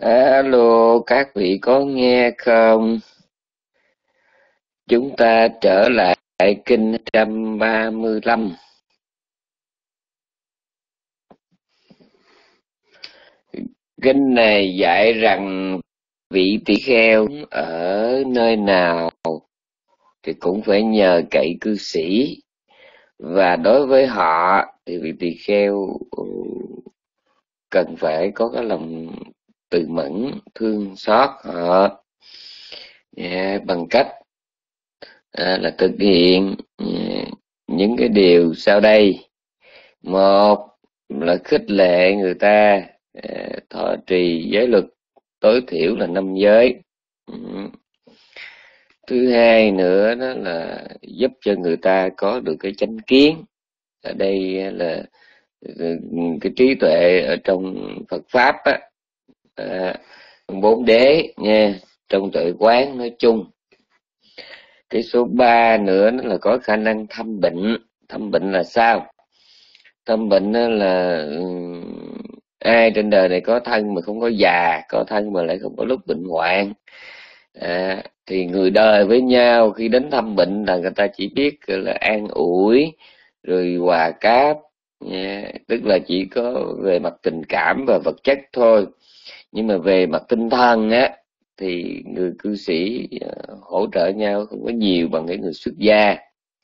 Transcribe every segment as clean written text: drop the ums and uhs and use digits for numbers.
Alo, các vị có nghe không? Chúng ta trở lại kinh 135. Kinh này dạy rằng vị tỳ kheo ở nơi nào thì cũng phải nhờ cậy cư sĩ, và đối với họ thì vị tỳ kheo cần phải có cái lòng từ mẫn thương xót họ, bằng cách là thực hiện những cái điều sau đây. Một là khích lệ người ta thọ trì giới luật tối thiểu là 5 giới. Thứ hai nữa đó là giúp cho người ta có được cái chánh kiến. Ở đây là cái trí tuệ ở trong Phật pháp á, bốn đế nha, trong tuệ quán nói chung. Cái số 3 nữa là có khả năng thăm bệnh. Thăm bệnh là sao? Thăm bệnh là ai trên đời này có thân mà không có già, có thân mà lại không có lúc bệnh hoạn. Thì người đời với nhau khi đến thăm bệnh là người ta chỉ biết là an ủi rồi hòa cáp, tức là chỉ có về mặt tình cảm và vật chất thôi. Nhưng mà về mặt tinh thần á thì người cư sĩ hỗ trợ nhau không có nhiều bằng cái người xuất gia.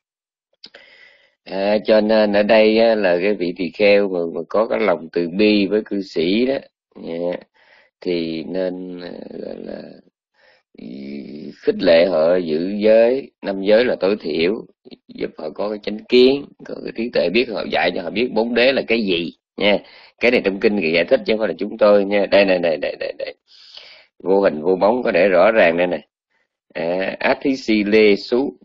Cho nên ở đây là cái vị tỳ kheo mà có cái lòng từ bi với cư sĩ đó, thì nên gọi là khích lệ họ giữ giới, 5 giới là tối thiểu, giúp họ có cái chánh kiến, có cái trí tuệ, biết họ dạy cho họ biết 4 đế là cái gì nha. Cái này trong kinh giải thích chứ không phải là chúng tôi nha. Đây này, vô hình vô bóng có để rõ ràng đây này. Athisile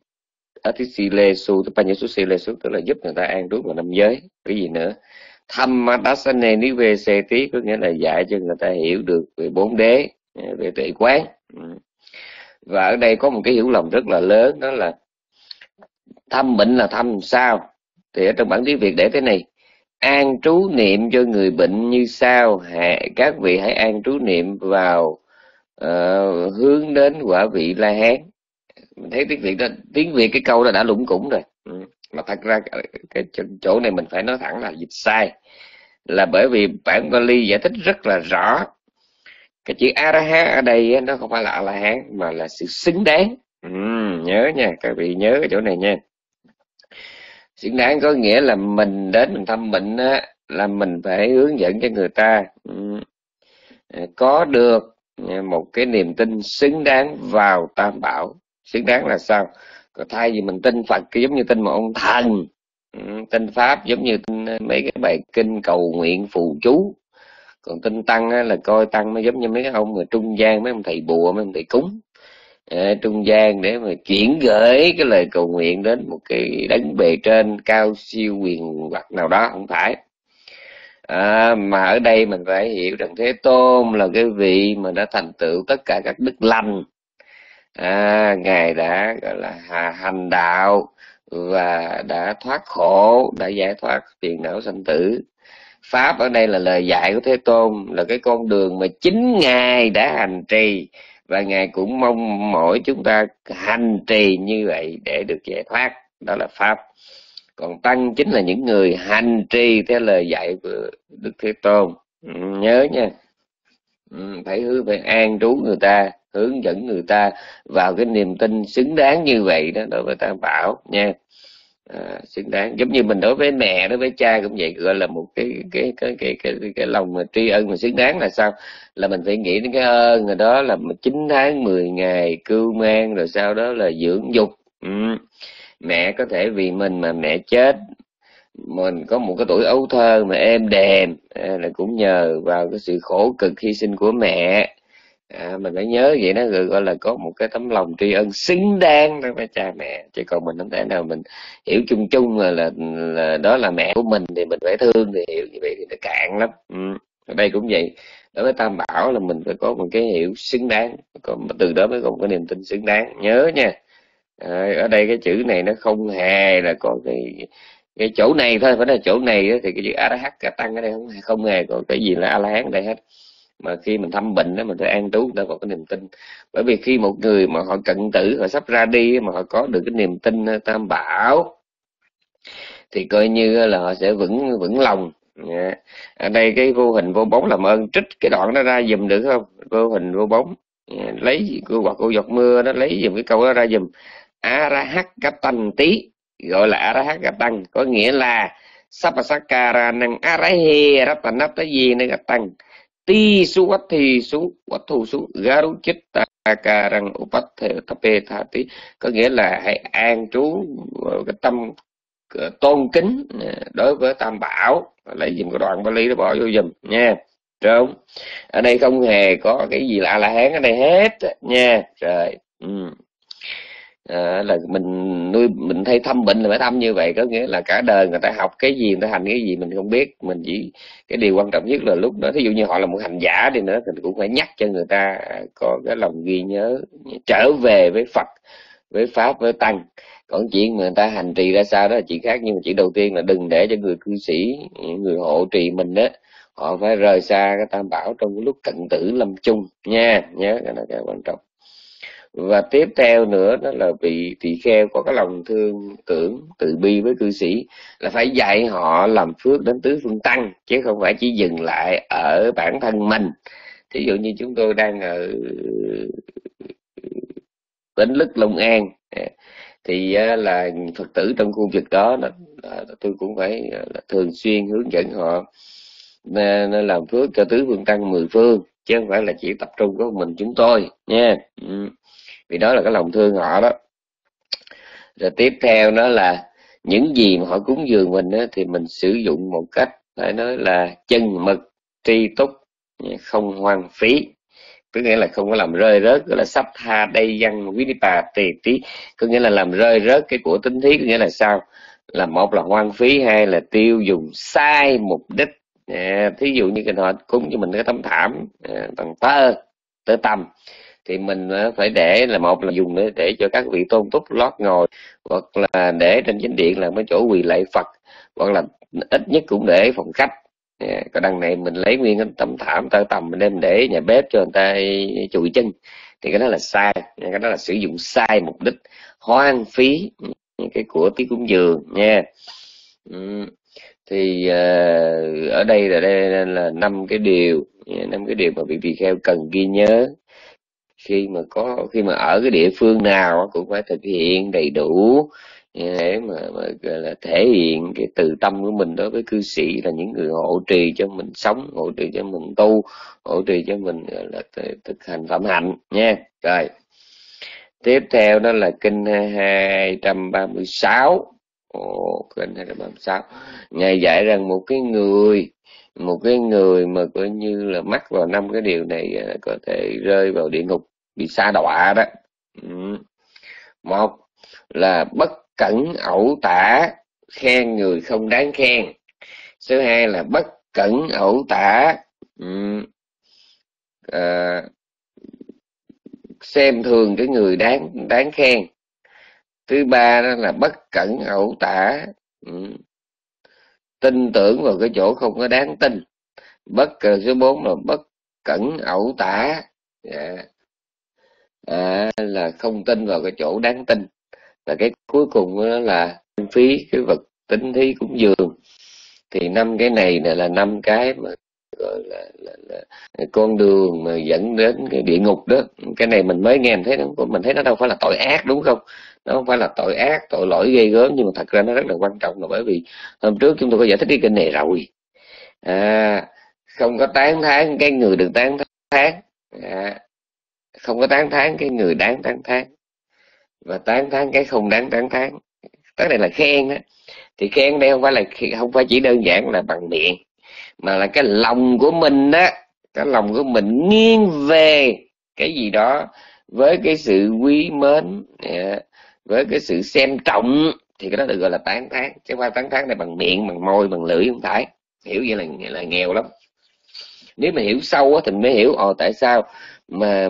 su Panyasusile su tức là giúp người ta an trú vào 5 giới. Cái gì nữa? Thammadasane Niveseti có nghĩa là dạy cho người ta hiểu được về 4 đế, về tuệ quán. Và ở đây có một cái hiểu lầm rất là lớn, đó là thăm bệnh là thăm sao? Thì ở trong bản tiếng Việt để thế này: an trú niệm cho người bệnh như sau: các vị hãy an trú niệm vào hướng đến quả vị La Hán. Mình thấy tiếng Việt cái câu đó đã lủng củng rồi. Mà thật ra cái chỗ này mình phải nói thẳng là dịch sai, là bởi vì bản Pali giải thích rất là rõ. Cái chữ A-la-hán ở đây nó không phải là A-la-hán mà là sự xứng đáng. Nhớ nha, các vị nhớ cái chỗ này nha. Xứng đáng có nghĩa là mình đến mình thăm bệnh á, là mình phải hướng dẫn cho người ta có được một cái niềm tin xứng đáng vào Tam Bảo. Xứng đáng là sao? Còn thay vì mình tin Phật giống như tin một ông thần, tin Pháp giống như tin mấy cái bài kinh cầu nguyện phù chú, còn tin Tăng á, là coi Tăng nó giống như mấy cái ông mà trung gian, mấy ông thầy bùa, mấy ông thầy cúng trung gian để mà chuyển gửi cái lời cầu nguyện đến một cái đấng bề trên cao siêu quyền hoặc nào đó. Không phải. Mà ở đây mình phải hiểu rằng Thế Tôn là cái vị mà đã thành tựu tất cả các đức lành. Ngài đã gọi là hành đạo và đã thoát khổ, đã giải thoát phiền não sanh tử. Pháp ở đây là lời dạy của Thế Tôn, là cái con đường mà chính Ngài đã hành trì, và Ngài cũng mong mỏi chúng ta hành trì như vậy để được giải thoát. Đó là Pháp. Còn Tăng chính là những người hành trì theo lời dạy của Đức Thế Tôn. Nhớ nha. Phải an trú người ta, hướng dẫn người ta vào cái niềm tin xứng đáng như vậy đó đối với Tam Bảo nha. Xứng đáng giống như mình đối với mẹ, đối với cha cũng vậy, gọi là một cái lòng mà tri ân mà xứng đáng là sao? Là mình phải nghĩ đến cái ơn rồi đó, là 9 tháng 10 ngày cưu mang, rồi sau đó là dưỡng dục. Mẹ có thể vì mình mà mẹ chết, mình có một cái tuổi ấu thơ mà êm đềm là cũng nhờ vào cái sự khổ cực hy sinh của mẹ. Mình phải nhớ vậy đó, gọi là có một cái tấm lòng tri ân xứng đáng đối với cha mẹ. Chứ còn mình không thể nào mình hiểu chung chung là đó là mẹ của mình thì mình phải thương, thì hiểu như vậy thì nó cạn lắm. Ở đây cũng vậy, đối với Tam Bảo là mình phải có một cái hiểu xứng đáng, còn từ đó mới có một cái niềm tin xứng đáng. Nhớ nha. Ở đây cái chữ này nó không hề là có cái chỗ này thôi, phải là chỗ này đó, thì cái chữ A-la-hán cả Tăng ở đây không hề có cái gì là A-la-hán ở đây hết. mà khi mình thăm bệnh đó mình phải an trú người ta vào cái niềm tin. Bởi vì khi một người mà họ cận tử, họ sắp ra đi mà họ có được cái niềm tin tam bảo thì coi như là họ sẽ vững vững lòng. Ở đây cái vô hình vô bóng làm ơn trích cái đoạn đó ra giùm được không? Vô hình vô bóng, lấy cô giọt mưa đó, lấy giùm cái câu đó ra giùm. Arahat Kaptan tí, gọi là Arahat Kaptan, có nghĩa là Sapasakara năng Arahe Ratanatayi Nagatan ti su wat thi su wat thu su garu chitta karang upathe tape thati, có nghĩa là hãy an trú cái tâm tôn kính đối với tam bảo. Lấy dùm cái đoạn Bali đó bỏ vô dùm nha. Trông ở đây không hề có cái gì lạ là hán ở đây hết nha. Rồi là mình thấy thăm bệnh là phải thăm như vậy, có nghĩa là cả đời người ta học cái gì, người ta hành cái gì mình không biết. Mình chỉ cái điều quan trọng nhất là lúc đó, thí dụ như họ là một hành giả đi nữa thì cũng phải nhắc cho người ta có cái lòng ghi nhớ, trở về với Phật, với Pháp, với Tăng. Còn chuyện mà người ta hành trì ra sao đó là chuyện khác, nhưng mà chuyện đầu tiên là đừng để cho người cư sĩ, người hộ trì mình đó, họ phải rời xa cái tam bảo trong cái lúc cận tử lâm chung nha. Nhớ cái này cái quan trọng. Và tiếp theo nữa đó là vị tỳ kheo có cái lòng thương tưởng từ bi với cư sĩ, là phải dạy họ làm phước đến tứ phương tăng, chứ không phải chỉ dừng lại ở bản thân mình. Thí dụ như chúng tôi đang ở Bến Lức, Long An, thì là Phật tử trong khu vực đó là tôi cũng phải là thường xuyên hướng dẫn họ nên làm phước cho tứ phương tăng 10 phương, chứ không phải là chỉ tập trung có mình chúng tôi nha. Vì đó là cái lòng thương họ đó. Rồi tiếp theo đó là những gì mà họ cúng dường mình đó, thì mình sử dụng một cách phải nói là chân mực, tri túc, không hoang phí. Có nghĩa là không có làm rơi rớt, gọi là sắp tha đây dân vinipa tề tí, có nghĩa là làm rơi rớt cái của tín thí. Có nghĩa là sao? Là một là hoang phí, hai là tiêu dùng sai mục đích. Thí dụ như họ cúng cho mình cái tấm thảm bằng tơ tằm, thì mình phải để là một là dùng để cho các vị tôn túc lót ngồi, hoặc là để trên chánh điện là cái chỗ quỳ lạy Phật, hoặc là ít nhất cũng để phòng khách. Còn đằng này mình lấy nguyên cái tấm thảm tơ tằm mình đem để nhà bếp cho người ta chùi chân, thì cái đó là sai, cái đó là sử dụng sai mục đích, hoang phí cái của tí cúng dường nha. Thì ở đây là 5 cái điều mà vị tỳ kheo cần ghi nhớ khi mà ở cái địa phương nào cũng phải thực hiện đầy đủ, để mà gọi là thể hiện cái từ tâm của mình đối với cư sĩ, là những người hộ trì cho mình sống, hộ trì cho mình tu, hộ trì cho mình gọi là thực hành phạm hạnh nha. Rồi tiếp theo đó là kinh 236. Kinh 236 Ngài dạy rằng một cái người mà coi như là mắc vào 5 cái điều này có thể rơi vào địa ngục, bị sa đọa đó. Một là bất cẩn ẩu tả, khen người không đáng khen. Thứ hai là bất cẩn ẩu tả, xem thường cái người đáng khen. Thứ ba đó là bất cẩn ẩu tả, tin tưởng vào cái chỗ không có đáng tin. Số 4 là bất cẩn ẩu tả, là không tin vào cái chỗ đáng tin. Và cái cuối cùng đó là phí cái vật tín thí cúng dường. Thì 5 cái này là 5 cái mà gọi là con đường mà dẫn đến cái địa ngục đó. Cái này mình mới nghe, mình thấy nó đâu phải là tội ác, đúng không? Nó không phải là tội ác, tội lỗi ghê gớm, nhưng mà thật ra nó rất là quan trọng, là bởi vì hôm trước chúng tôi có giải thích cái kinh này rồi. Không có tán thán cái người được tán thán, không có tán thán cái người đáng tán thán, và tán thán cái không đáng tán thán. Cái này là khen đó. Thì khen đây không phải chỉ đơn giản là bằng miệng, mà là cái lòng của mình đó, cái lòng của mình nghiêng về cái gì đó với cái sự quý mến, với cái sự xem trọng, thì cái đó được gọi là tán thán. Chứ không phải tán thán này bằng miệng, bằng môi, bằng lưỡi, không phải. Hiểu vậy là nghèo lắm. Nếu mà hiểu sâu thì mới hiểu tại sao mà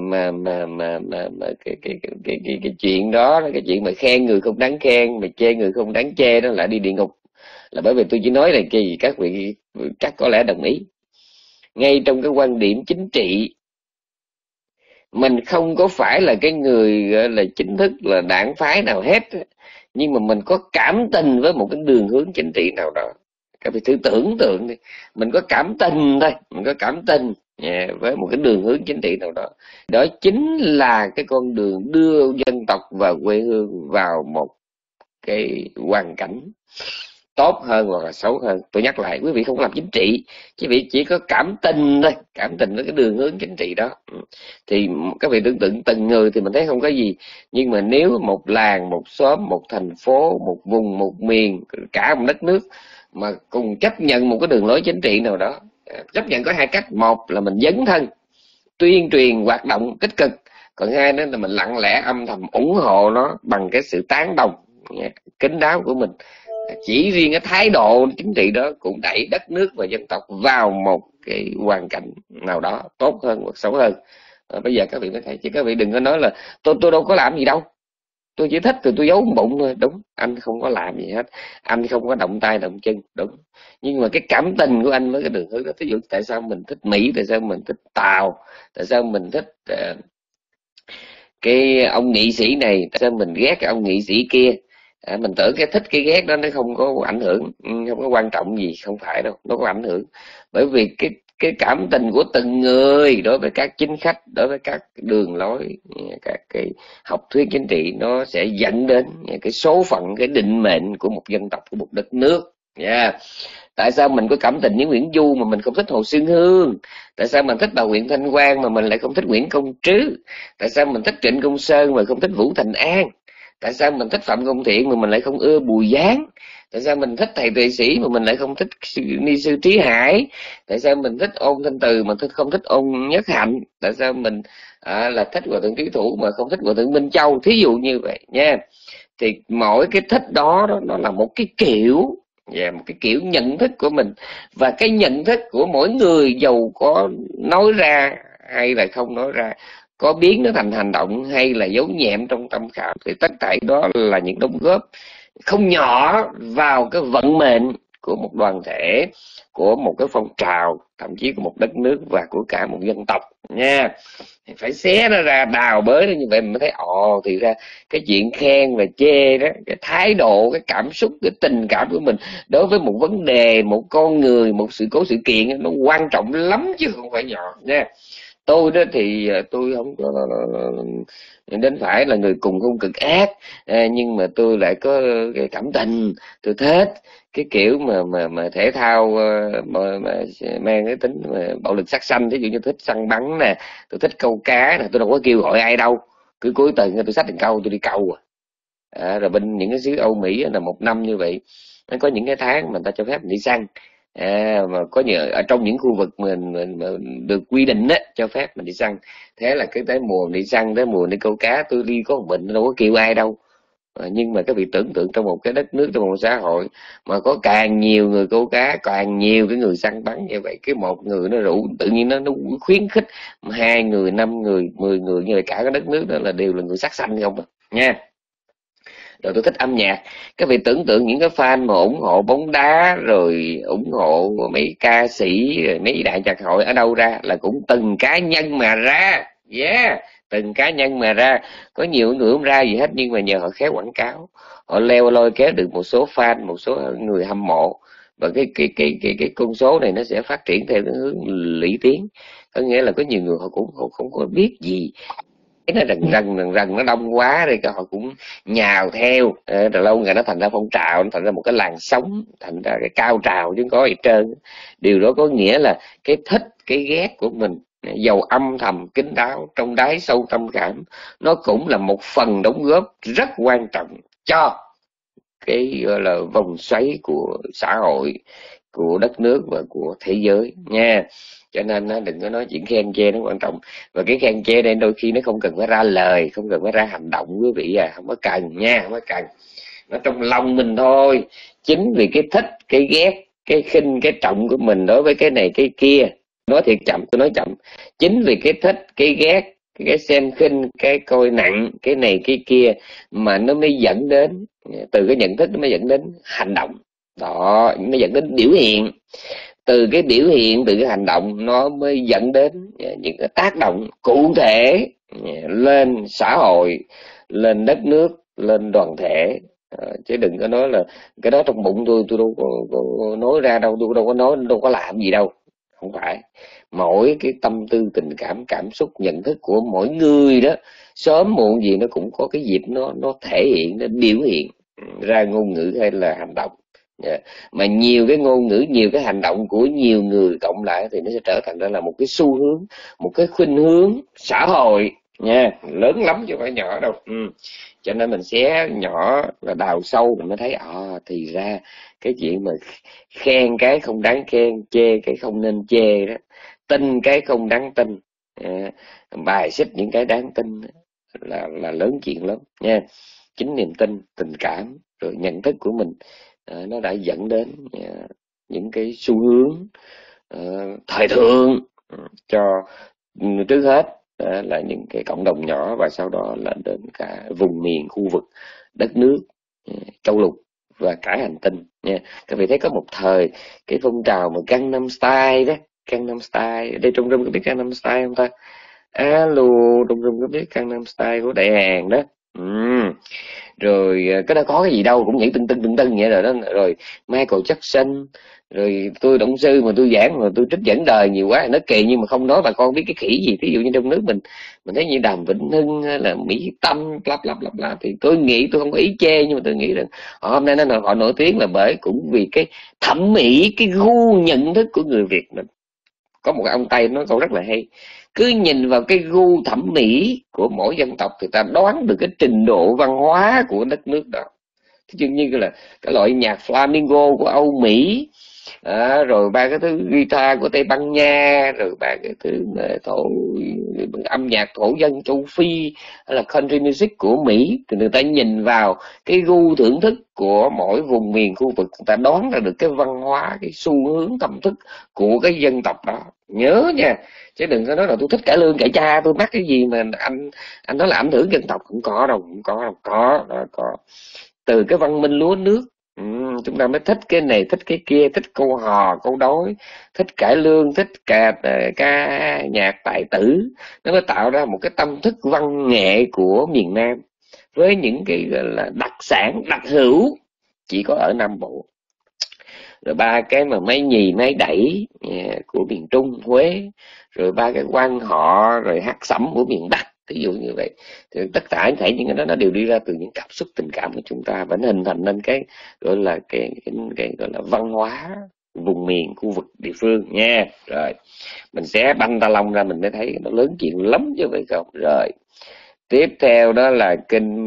cái chuyện đó, cái chuyện mà khen người không đáng khen, mà chê người không đáng chê đó lại đi địa ngục, là bởi vì tôi chỉ nói là cái gì các vị chắc có lẽ đồng ý. ngay trong cái quan điểm chính trị. Mình không có phải là cái người gọi là chính thức là đảng phái nào hết, nhưng mà mình có cảm tình với một cái đường hướng chính trị nào đó. Các vị thử tưởng tượng đi, mình có cảm tình thôi, mình có cảm tình với một cái đường hướng chính trị nào đó. Đó chính là cái con đường đưa dân tộc và quê hương vào một cái hoàn cảnh tốt hơn hoặc là xấu hơn. Tôi nhắc lại, quý vị không làm chính trị, quý vị chỉ có cảm tình thôi, cảm tình với cái đường hướng chính trị đó. Thì các vị tưởng tượng từng người thì mình thấy không có gì, nhưng mà nếu một làng, một xóm, một thành phố, một vùng, một miền, cả một đất nước mà cùng chấp nhận một cái đường lối chính trị nào đó, chấp nhận có hai cách: một là mình dấn thân tuyên truyền hoạt động tích cực, còn hai nữa là mình lặng lẽ âm thầm ủng hộ nó bằng cái sự tán đồng kín đáo của mình. Chỉ riêng cái thái độ chính trị đó cũng đẩy đất nước và dân tộc vào một cái hoàn cảnh nào đó tốt hơn hoặc xấu hơn. Bây giờ các vị mới thấy, chứ các vị đừng có nói là tôi đâu có làm gì đâu, tôi chỉ thích thì tôi giấu bụng thôi. Đúng, anh không có làm gì hết, anh không có động tay động chân, đúng, nhưng mà cái cảm tình của anh với cái đường hướng đó. Ví dụ tại sao mình thích Mỹ, tại sao mình thích Tàu, tại sao mình thích cái ông nghị sĩ này, tại sao mình ghét cái ông nghị sĩ kia. Mình tưởng cái thích cái ghét đó nó không có ảnh hưởng, không có quan trọng gì, không phải đâu, nó có ảnh hưởng. Bởi vì cái cảm tình của từng người đối với các chính khách, đối với các đường lối, các cái học thuyết chính trị, nó sẽ dẫn đến cái số phận, cái định mệnh của một dân tộc, của một đất nước. Tại sao mình có cảm tình với Nguyễn Du mà mình không thích Hồ Xuân Hương? Tại sao mình thích bà Nguyễn Thanh Quang mà mình lại không thích Nguyễn Công Trứ? Tại sao mình thích Trịnh Công Sơn mà không thích Vũ Thành An? Tại sao mình thích Phạm Công Thiện mà mình lại không ưa Bùi Giáng? Tại sao mình thích thầy Tuệ Sĩ mà mình lại không thích ni sư Trí Hải? Tại sao mình thích Ôn Thanh Từ mà không thích Ôn Nhất Hạnh? Tại sao mình là thích Hòa Thượng Trí Thủ mà không thích Hòa Thượng Minh Châu? Thí dụ như vậy nha. Thì mỗi cái thích đó nó là một cái kiểu, một cái kiểu nhận thức của mình. Và cái nhận thức của mỗi người, dầu có nói ra hay là không nói ra, có biến nó thành hành động hay là giấu nhẹm trong tâm khảm, thì tất cả đó là những đóng góp không nhỏ vào cái vận mệnh của một đoàn thể, của một cái phong trào, thậm chí của một đất nước và của cả một dân tộc nha. Phải xé nó ra, đào bới nó như vậy mình mới thấy thì ra cái chuyện khen và chê đó, cái thái độ, cái cảm xúc, cái tình cảm của mình đối với một vấn đề, một con người, một sự cố, sự kiện, nó quan trọng lắm chứ không phải nhỏ nha. Tôi đó thì tôi không có đến phải là người cùng hung cực ác, nhưng mà tôi lại có cái cảm tình. Tôi thích cái kiểu mà thể thao mà mang cái tính mà bạo lực sát sanh, ví dụ như thích săn bắn nè, tôi thích câu cá nè. Tôi đâu có kêu gọi ai đâu, cứ cuối tuần tôi xách từng câu tôi đi câu rồi bên những cái xứ Âu Mỹ là một năm như vậy, nó có những cái tháng mà người ta cho phép mình đi săn. Mà có nhiều ở trong những khu vực mình được quy định á, cho phép mình đi săn. Thế là cái tới mùa đi săn, tới mùa đi câu cá, tôi đi có một mình, đâu có kêu ai đâu. Nhưng mà các vị tưởng tượng trong một cái đất nước, trong một xã hội mà có càng nhiều người câu cá, càng nhiều cái người săn bắn như vậy, cái một người nó rủ, tự nhiên nó khuyến khích 2 người, 5 người, 10 người, như vậy cả cái đất nước đó là đều là người sắc xanh không nha. Rồi tôi thích âm nhạc. Các vị tưởng tượng những cái fan mà ủng hộ bóng đá, rồi ủng hộ mấy ca sĩ, rồi mấy đại nhạc hội ở đâu ra? Là cũng từng cá nhân mà ra. Từng cá nhân mà ra. Có nhiều người không ra gì hết, nhưng mà nhờ họ khéo quảng cáo, họ lôi kéo được một số fan, một số người hâm mộ. Và cái con số này nó sẽ phát triển theo cái hướng lũy tiến. Có nghĩa là có nhiều người họ cũng không có biết gì, nó rần nó đông quá rồi họ cũng nhào theo, rồi lâu ngày nó thành ra phong trào, nó thành ra một cái làn sóng, thành ra cái cao trào chứ không có gì trơn. Điều đó có nghĩa là cái thích, cái ghét của mình, dầu âm thầm kín đáo trong đáy sâu tâm cảm, nó cũng là một phần đóng góp rất quan trọng cho cái gọi là vòng xoáy của xã hội, của đất nước và của thế giới nha. Cho nên đừng có nói chuyện khen chê, nó quan trọng. Và cái khen chê đây đôi khi nó không cần phải ra lời, không cần phải ra hành động, quý vị không có cần nha, không có cần. Nó trong lòng mình thôi. Chính vì cái thích, cái ghét, cái khinh, cái trọng của mình đối với cái này cái kia, nói thiệt chậm, tôi nói chậm. Chính vì cái thích, cái ghét, cái xem khinh, cái coi nặng cái này cái kia mà nó mới dẫn đến, từ cái nhận thức nó mới dẫn đến hành động đó, mới dẫn đến biểu hiện. từ cái biểu hiện, từ cái hành động nó mới dẫn đến những cái tác động cụ thể lên xã hội, lên đất nước, lên đoàn thể. Chứ đừng có nói là cái đó trong bụng tôi đâu có nói ra đâu, tôi đâu có nói, đâu có làm gì đâu. Không phải, mỗi cái tâm tư tình cảm, cảm xúc, nhận thức của mỗi người đó, sớm muộn gì nó cũng có cái dịp nó thể hiện, nó biểu hiện ra ngôn ngữ hay là hành động. Mà nhiều cái ngôn ngữ, nhiều cái hành động của nhiều người cộng lại thì nó sẽ trở thành ra là một cái xu hướng, một cái khuynh hướng xã hội nha, lớn lắm chứ không phải nhỏ đâu. Cho nên mình xé nhỏ và đào sâu mình mới thấy thì ra cái chuyện mà khen cái không đáng khen, chê cái không nên chê đó, tin cái không đáng tin, bài xích những cái đáng tin là lớn chuyện lắm nha. Chính niềm tin, tình cảm rồi nhận thức của mình nó đã dẫn đến những cái xu hướng thời thượng cho trước hết là những cái cộng đồng nhỏ, và sau đó là đến cả vùng miền, khu vực, đất nước, châu lục và cả hành tinh nha. Các vị thấy có một thời cái phong trào mà Gangnam Style đó, Gangnam Style đây, Trung Trung có biết Gangnam Style không ta? Alo, Trung Trung có biết Gangnam Style của Đại Hàn đó. Rồi cái đó có cái gì đâu, cũng nhảy tưng tưng vậy rồi đó. Rồi Michael Jackson, rồi tôi động sư mà tôi giảng mà tôi trích dẫn đời nhiều quá nó kỳ, nhưng mà không nói bà con biết cái khỉ gì. Ví dụ như trong nước mình thấy như Đàm Vĩnh Hưng hay là Mỹ Tâm bla thì tôi nghĩ, tôi không có ý chê, nhưng mà tôi nghĩ rằng hôm nay họ nổi tiếng là bởi cũng vì cái thẩm mỹ, cái gu nhận thức của người Việt mình. Có một ông Tây nói câu rất là hay: cứ nhìn vào cái gu thẩm mỹ của mỗi dân tộc thì ta đoán được cái trình độ văn hóa của đất nước đó. Chứ như là cái loại nhạc flamingo của Âu Mỹ, rồi ba cái thứ guitar của Tây Ban Nha, rồi ba cái thứ mà âm nhạc thổ dân châu Phi hay là country music của Mỹ, thì người ta nhìn vào cái gu thưởng thức của mỗi vùng miền, khu vực, người ta đoán ra được cái văn hóa, cái xu hướng tâm thức của cái dân tộc đó. Nhớ nha, chứ đừng có nói là tôi thích cải lương cải cha, tôi mắc cái gì mà anh nói là ảnh hưởng dân tộc. Không có đâu, không có đâu, có từ cái văn minh lúa nước. Chúng ta mới thích cái này, thích cái kia, thích câu hò, câu đối, thích cải lương, thích ca nhạc tài tử. Nó mới tạo ra một cái tâm thức văn nghệ của miền Nam, với những cái gọi là đặc sản, đặc hữu chỉ có ở Nam Bộ. Rồi ba cái mà máy nhì, máy đẩy của miền Trung, Huế, rồi ba cái quan họ, rồi hát sẩm của miền Bắc, ví dụ như vậy. Thì tất cả những cái đó nó đều đi ra từ những cảm xúc tình cảm của chúng ta, vẫn hình thành nên cái gọi là cái gọi là văn hóa vùng miền, khu vực, địa phương nha. Rồi mình sẽ banh ta long ra mình mới thấy nó lớn chuyện lắm chứ phải không. Rồi tiếp theo đó là kinh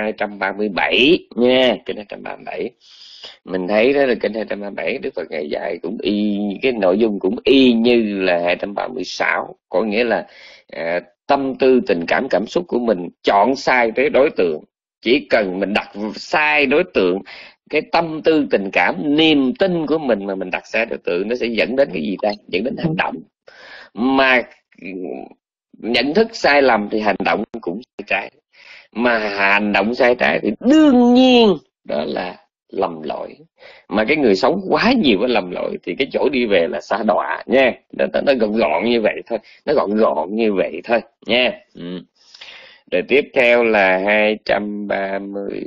237 nha, kinh 237. Mình thấy đó là kinh 237 Đức Phật ngày dạy cũng cái nội dung cũng y như là 236, có nghĩa là tâm tư tình cảm, cảm xúc của mình chọn sai tới đối tượng. Chỉ cần mình đặt sai đối tượng, cái tâm tư tình cảm, niềm tin của mình mà mình đặt sai đối tượng, nó sẽ dẫn đến cái gì ta? Dẫn đến hành động. Mà nhận thức sai lầm thì hành động cũng sai trái, mà hành động sai trái thì đương nhiên đó là lầm lỗi. Mà cái người sống quá nhiều với lầm lỗi thì cái chỗ đi về là sa đọa nha. Nó gọn như vậy thôi, nó gọn như vậy thôi nha. Rồi tiếp theo là 230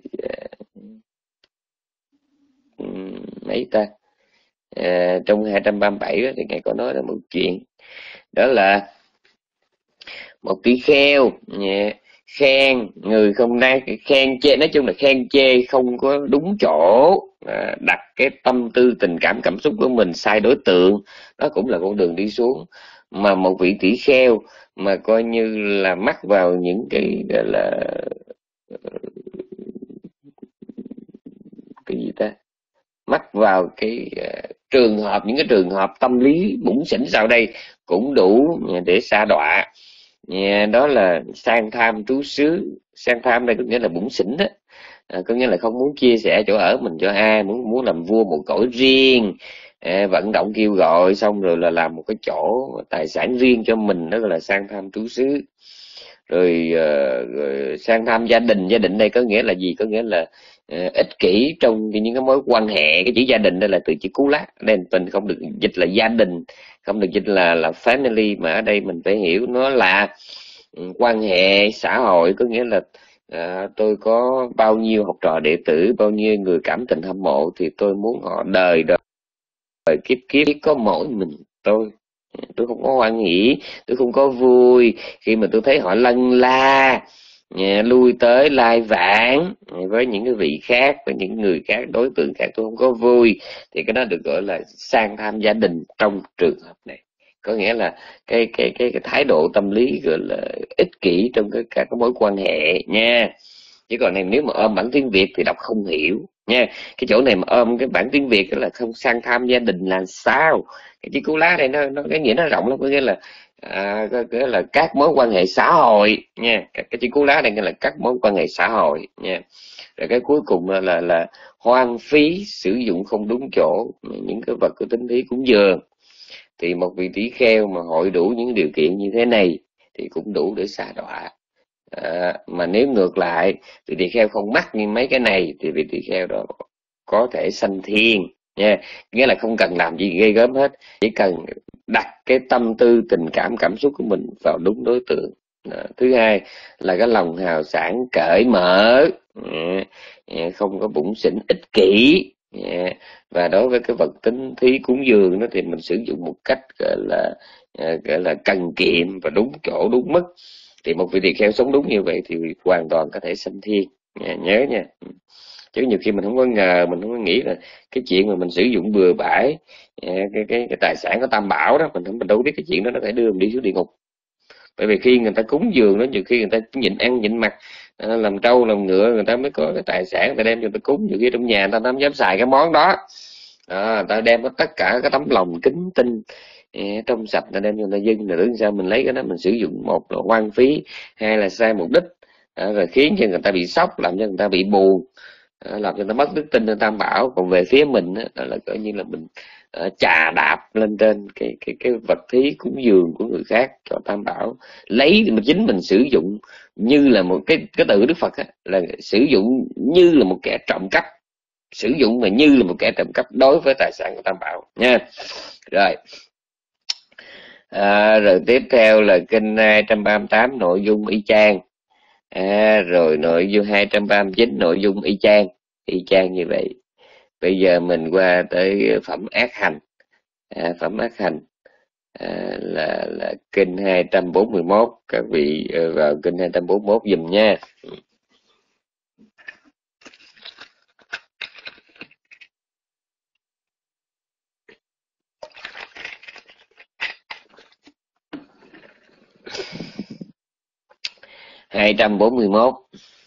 mấy ta, trong 237 đó, thì ngài có nói là một chuyện, đó là một tỷ kheo khen người không đáng, khen chê, nói chung là khen chê không có đúng chỗ, đặt cái tâm tư tình cảm, cảm xúc của mình sai đối tượng, đó cũng là con đường đi xuống. Mà một vị tỷ kheo mà coi như là mắc vào những cái gọi là cái gì ta, mắc vào cái trường hợp, những cái trường hợp tâm lý bủn xỉn sau đây cũng đủ để sa đọa. Đó là sang tham trú xứ. Sang tham đây có nghĩa là bủn xỉn đó, có nghĩa là không muốn chia sẻ chỗ ở mình cho ai, muốn làm vua một cõi riêng, vận động kêu gọi xong rồi là làm một cái chỗ tài sản riêng cho mình, đó gọi là sang tham trú xứ. Rồi sang tham gia đình. Gia đình đây có nghĩa là gì? Có nghĩa là ích kỷ trong những cái mối quan hệ. Cái chữ gia đình đây là từ chữ cú lát, nên mình không được dịch là gia đình, không được dịch là family, mà ở đây mình phải hiểu nó là quan hệ xã hội. Có nghĩa là tôi có bao nhiêu học trò đệ tử, bao nhiêu người cảm tình hâm mộ, thì tôi muốn họ đời đời kiếp kiếp có mỗi mình tôi không có hoan hỉ, tôi không có vui khi mà tôi thấy họ lân la lui tới lai vãng với những cái vị khác, với những người khác, đối tượng khác, tôi không có vui. Thì cái đó được gọi là sang tham gia đình trong trường hợp này. Có nghĩa là cái thái độ tâm lý gọi là ích kỷ trong các mối quan hệ nha. Chứ còn này nếu mà ôm bản tiếng Việt thì đọc không hiểu nha. Cái chỗ này mà ôm cái bản tiếng Việt là không sang tham gia đình là sao? Cái chữ cú lá đây nó cái nghĩa nó rộng lắm, có nghĩa là cái là các mối quan hệ xã hội nha. Cái chữ cú lá đây nghĩa là các mối quan hệ xã hội nha. Rồi cái cuối cùng là hoang phí, sử dụng không đúng chỗ những cái vật của tính thí cúng dường. Thì một vị tỷ kheo mà hội đủ những điều kiện như thế này thì cũng đủ để xả đọa. Mà nếu ngược lại vị tỳ kheo không mắc như mấy cái này thì vị tỳ kheo đó có thể sanh thiên nha. Nghĩa là không cần làm gì ghê gớm hết, chỉ cần đặt cái tâm tư tình cảm cảm xúc của mình vào đúng đối tượng. Thứ hai là cái lòng hào sảng cởi mở, không có bủn xỉn ích kỷ. Và đối với cái vật tính thí cúng dường đó thì mình sử dụng một cách gọi là cần kiệm và đúng chỗ đúng mức. Thì một vị tỳ kheo sống đúng như vậy thì hoàn toàn có thể sanh thiên. Nhớ nha. Chứ nhiều khi mình không có ngờ, mình không có nghĩ là cái chuyện mà mình sử dụng bừa bãi cái tài sản của Tam Bảo đó, mình đâu biết cái chuyện đó nó phải đưa mình đi xuống địa ngục. Bởi vì khi người ta cúng dường đó, nhiều khi người ta nhịn ăn nhịn mặc, làm trâu làm ngựa, người ta mới có cái tài sản, người ta đem cho người ta cúng. Nhiều khi trong nhà người ta không dám xài cái món đó, người ta đem tất cả cái tấm lòng kính tinh trong sạch là đem cho người ta dâng. Rồi sao mình lấy cái đó mình sử dụng, một là hoang phí, hai là sai mục đích, rồi khiến cho người ta bị sốc, làm cho người ta bị buồn, làm cho nó mất đức tin lên Tam Bảo. Còn về phía mình là coi như là mình chà đạp lên trên cái vật thí cúng dường của người khác cho Tam Bảo, lấy mà chính mình sử dụng như là một cái từ Đức Phật là sử dụng như là một kẻ trộm cắp, sử dụng mà như là một kẻ trộm cắp đối với tài sản của Tam Bảo nha. Rồi rồi tiếp theo là kinh 238 nội dung y chang. Rồi nội dung 239 nội dung y chang như vậy. Bây giờ mình qua tới phẩm ác hành. Phẩm ác hành là kinh 241. Các vị vào kinh 241 dùm nha. Hai trăm bốn mươi mốt.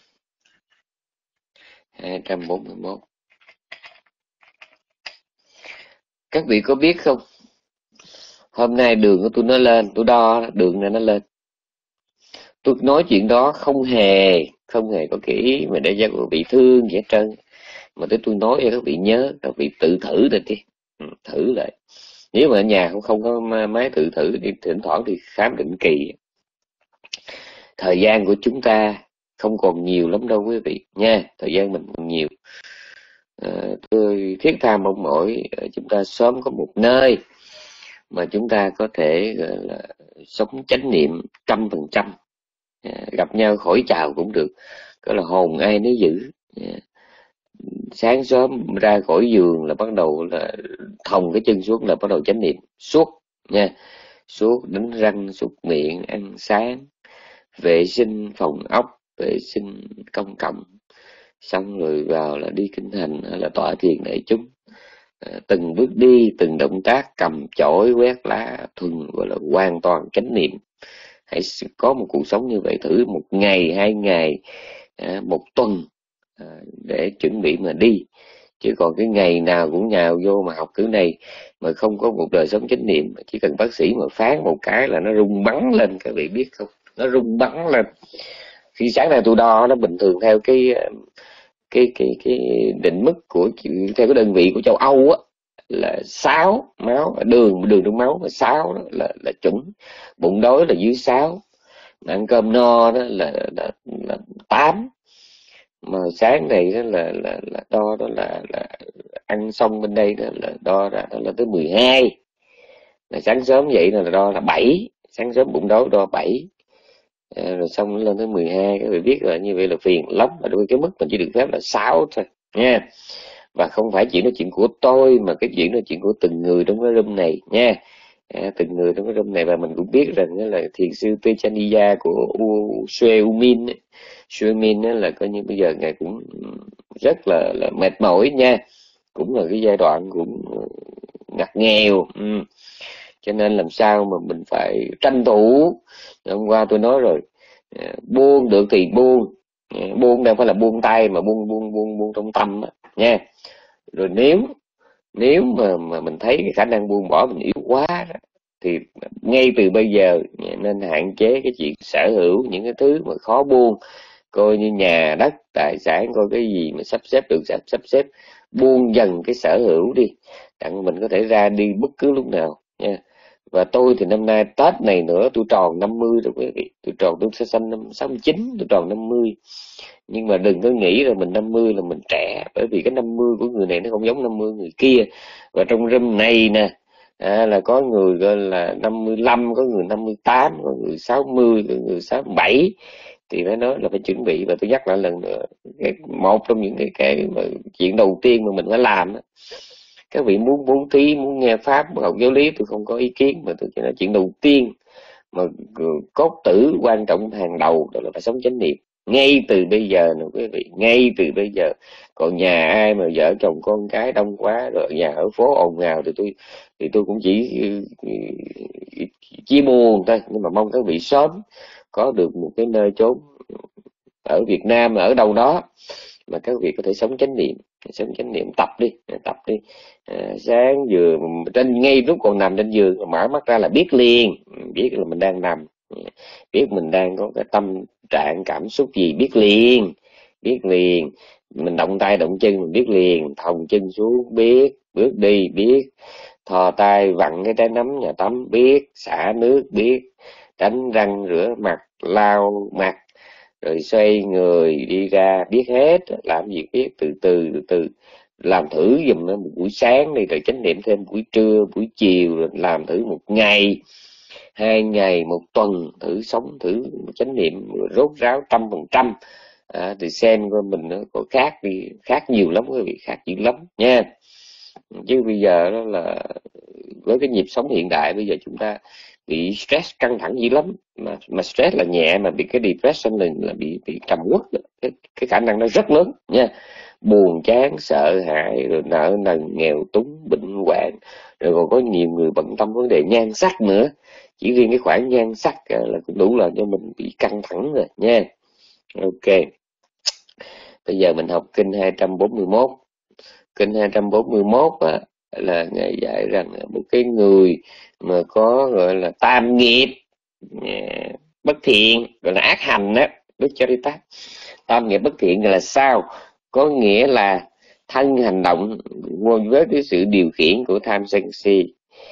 Các vị có biết không, hôm nay đường của tôi nó lên, tôi đo đường này nó lên. Tôi nói chuyện đó không hề có cái ý mà để cho các vị thương gì hết trơn, mà tôi nói cho các vị nhớ, các vị tự thử rồi đi, thử lại. Nếu mà ở nhà không có máy tự thử thì thỉnh thoảng thì khám định kỳ. Thời gian của chúng ta không còn nhiều lắm đâu quý vị nha, thời gian mình còn nhiều. Tôi thiết tha mong mỏi chúng ta sớm có một nơi mà chúng ta có thể gọi là sống chánh niệm 100%, gặp nhau khỏi chào cũng được, có là hồn ai nấy giữ. Sáng sớm ra khỏi giường là bắt đầu là thòng cái chân xuống là bắt đầu chánh niệm suốt nha, suốt đánh răng súc miệng, ăn sáng, vệ sinh phòng ốc, vệ sinh công cộng, xong rồi vào là đi kinh hành hay là tọa thiền đại chúng. Từng bước đi, từng động tác, cầm chổi quét lá, thuần gọi là hoàn toàn chánh niệm. Hãy có một cuộc sống như vậy, thử 1 ngày, 2 ngày, 1 tuần để chuẩn bị mà đi. Chứ còn cái ngày nào cũng nhào vô mà học thứ này mà không có một đời sống chánh niệm, chỉ cần bác sĩ mà phán một cái là nó rung bắn lên, các vị biết không? Nó rung bắn lên. Khi sáng nay tôi đo nó bình thường theo cái định mức của theo cái đơn vị của châu Âu á là 6 máu đường trong máu, mà 6 đó là chuẩn. Bụng đói là dưới 6, ăn cơm no đó là 8, mà sáng này đó là đo đó là ăn xong bên đây đó là đo ra đó là tới 12, là sáng sớm vậy là đo là 7, sáng sớm bụng đói đo 7. Rồi xong nó lên tới 12, các vị biết là như vậy là phiền lắm, mà đôi cái mức mình chỉ được phép là 6 thôi nha. Và không phải chỉ nói chuyện của tôi, mà cái chuyện nói chuyện của từng người trong cái room này nha. Từng người trong cái room này. Và mình cũng biết rằng đó là thiền sư Techaniya của Sue Min, Sue Min là coi như bây giờ ngài cũng rất là mệt mỏi nha, cũng là cái giai đoạn cũng ngặt nghèo. Cho nên làm sao mà mình phải tranh thủ. Hôm qua tôi nói rồi, buông được thì buông, buông đâu phải là buông tay, mà buông trong tâm đó, nha. Rồi nếu mà mình thấy cái khả năng buông bỏ mình yếu quá đó, thì ngay từ bây giờ nên hạn chế cái chuyện sở hữu những cái thứ mà khó buông, coi như nhà đất tài sản, coi cái gì mà sắp xếp được sắp xếp, buông dần cái sở hữu đi, đặng mình có thể ra đi bất cứ lúc nào nha. Và tôi thì năm nay Tết này nữa tôi tròn 50 rồi quý vị, tôi sẽ sinh năm 69, tôi tròn 50. Nhưng mà đừng có nghĩ là mình 50 là mình trẻ, bởi vì cái 50 của người này nó không giống 50 người kia. Và trong room này nè, là có người gọi là 55, có người 58, có người 60, có người 67. Thì phải nói là phải chuẩn bị. Và tôi nhắc lại lần nữa, một trong những cái mà chuyện đầu tiên mà mình phải làm đó, các vị muốn bố thí, muốn nghe pháp, học giáo lý, tôi không có ý kiến, mà tôi chỉ nói chuyện đầu tiên mà cốt tử quan trọng hàng đầu đó là phải sống chánh niệm ngay từ bây giờ nè quý vị, ngay từ bây giờ. Còn nhà ai mà vợ chồng con cái đông quá, rồi nhà ở phố ồn ào thì tôi cũng chỉ buồn thôi, nhưng mà mong các vị sớm có được một cái nơi chốn ở Việt Nam, ở đâu đó mà các vị có thể sống chánh niệm. Tập đi. Sáng vừa ngay lúc còn nằm trên giường mở mắt ra là biết liền, biết là mình đang nằm, biết mình đang có cái tâm trạng cảm xúc gì, biết liền. Mình động tay động chân mình biết liền, thòng chân xuống biết, bước đi biết, thò tay vặn cái trái nắm nhà tắm biết, xả nước biết, đánh răng rửa mặt, lau mặt, rồi xoay người đi ra biết hết, làm việc biết, từ từ làm thử giùm nó một buổi sáng đi, rồi chánh niệm thêm buổi trưa buổi chiều, rồi làm thử 1 ngày 2 ngày 1 tuần, thử sống thử chánh niệm rốt ráo 100%, thì xem coi mình nó có khác nhiều lắm quý vị, khác dữ lắm nha. Chứ bây giờ đó là với cái nhịp sống hiện đại bây giờ chúng ta bị stress căng thẳng dữ lắm, mà stress là nhẹ, mà bị cái depression là bị trầm uất, cái khả năng nó rất lớn nha. Buồn chán, sợ hãi, rồi nợ nần, nghèo túng, bệnh hoạn, rồi còn có nhiều người bận tâm vấn đề nhan sắc nữa. Chỉ riêng cái khoản nhan sắc là cũng đủ làm cho mình bị căng thẳng rồi nha. Ok, bây giờ mình học kinh 241. Kinh 241 là Ngài dạy rằng một cái người mà có gọi là tam nghiệp bất thiện, gọi là ác hành đó, Dukkharita. Tam nghiệp bất thiện là sao? Có nghĩa là thân hành động với cái sự điều khiển của tham sân si,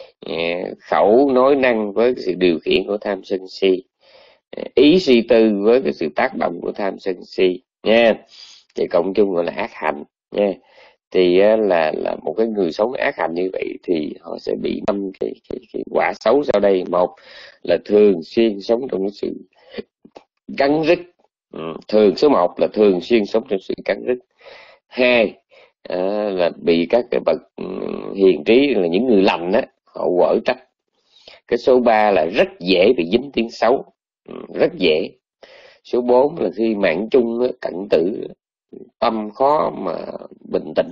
khẩu nói năng với cái sự điều khiển của tham sân si, ý suy tư với cái sự tác động của tham sân si nha. Thì cộng chung gọi là ác hành nha. Thì là một cái người sống ác hành như vậy thì họ sẽ bị 5 cái quả xấu sau đây. Một là thường xuyên sống trong sự cắn rứt. Số 1 là thường xuyên sống trong sự cắn rứt. 2 là bị các cái bậc hiền trí, là những người lành á, họ quở trách. Cái số 3 là rất dễ bị dính tiếng xấu, rất dễ. Số 4 là khi mạng chung cận tử, tâm khó mà bình tĩnh,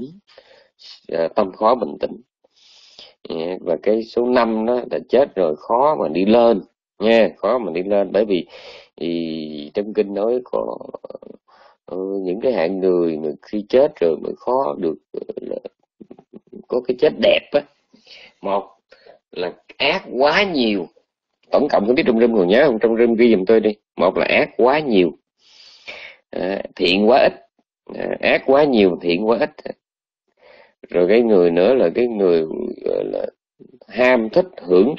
Và cái số 5 đó là chết rồi khó mà đi lên nha, khó mà đi lên. Bởi vì trong kinh nói có những cái hạng người mà khi chết rồi mới khó được có cái chết đẹp á. Một là ác quá nhiều, tổng cộng không biết trong room còn nhớ không, trong room ghi giùm tôi đi. Một là ác quá nhiều, thiện quá ít. Ác quá nhiều, thiện quá ít. Rồi cái người nữa là cái người gọi là ham thích hưởng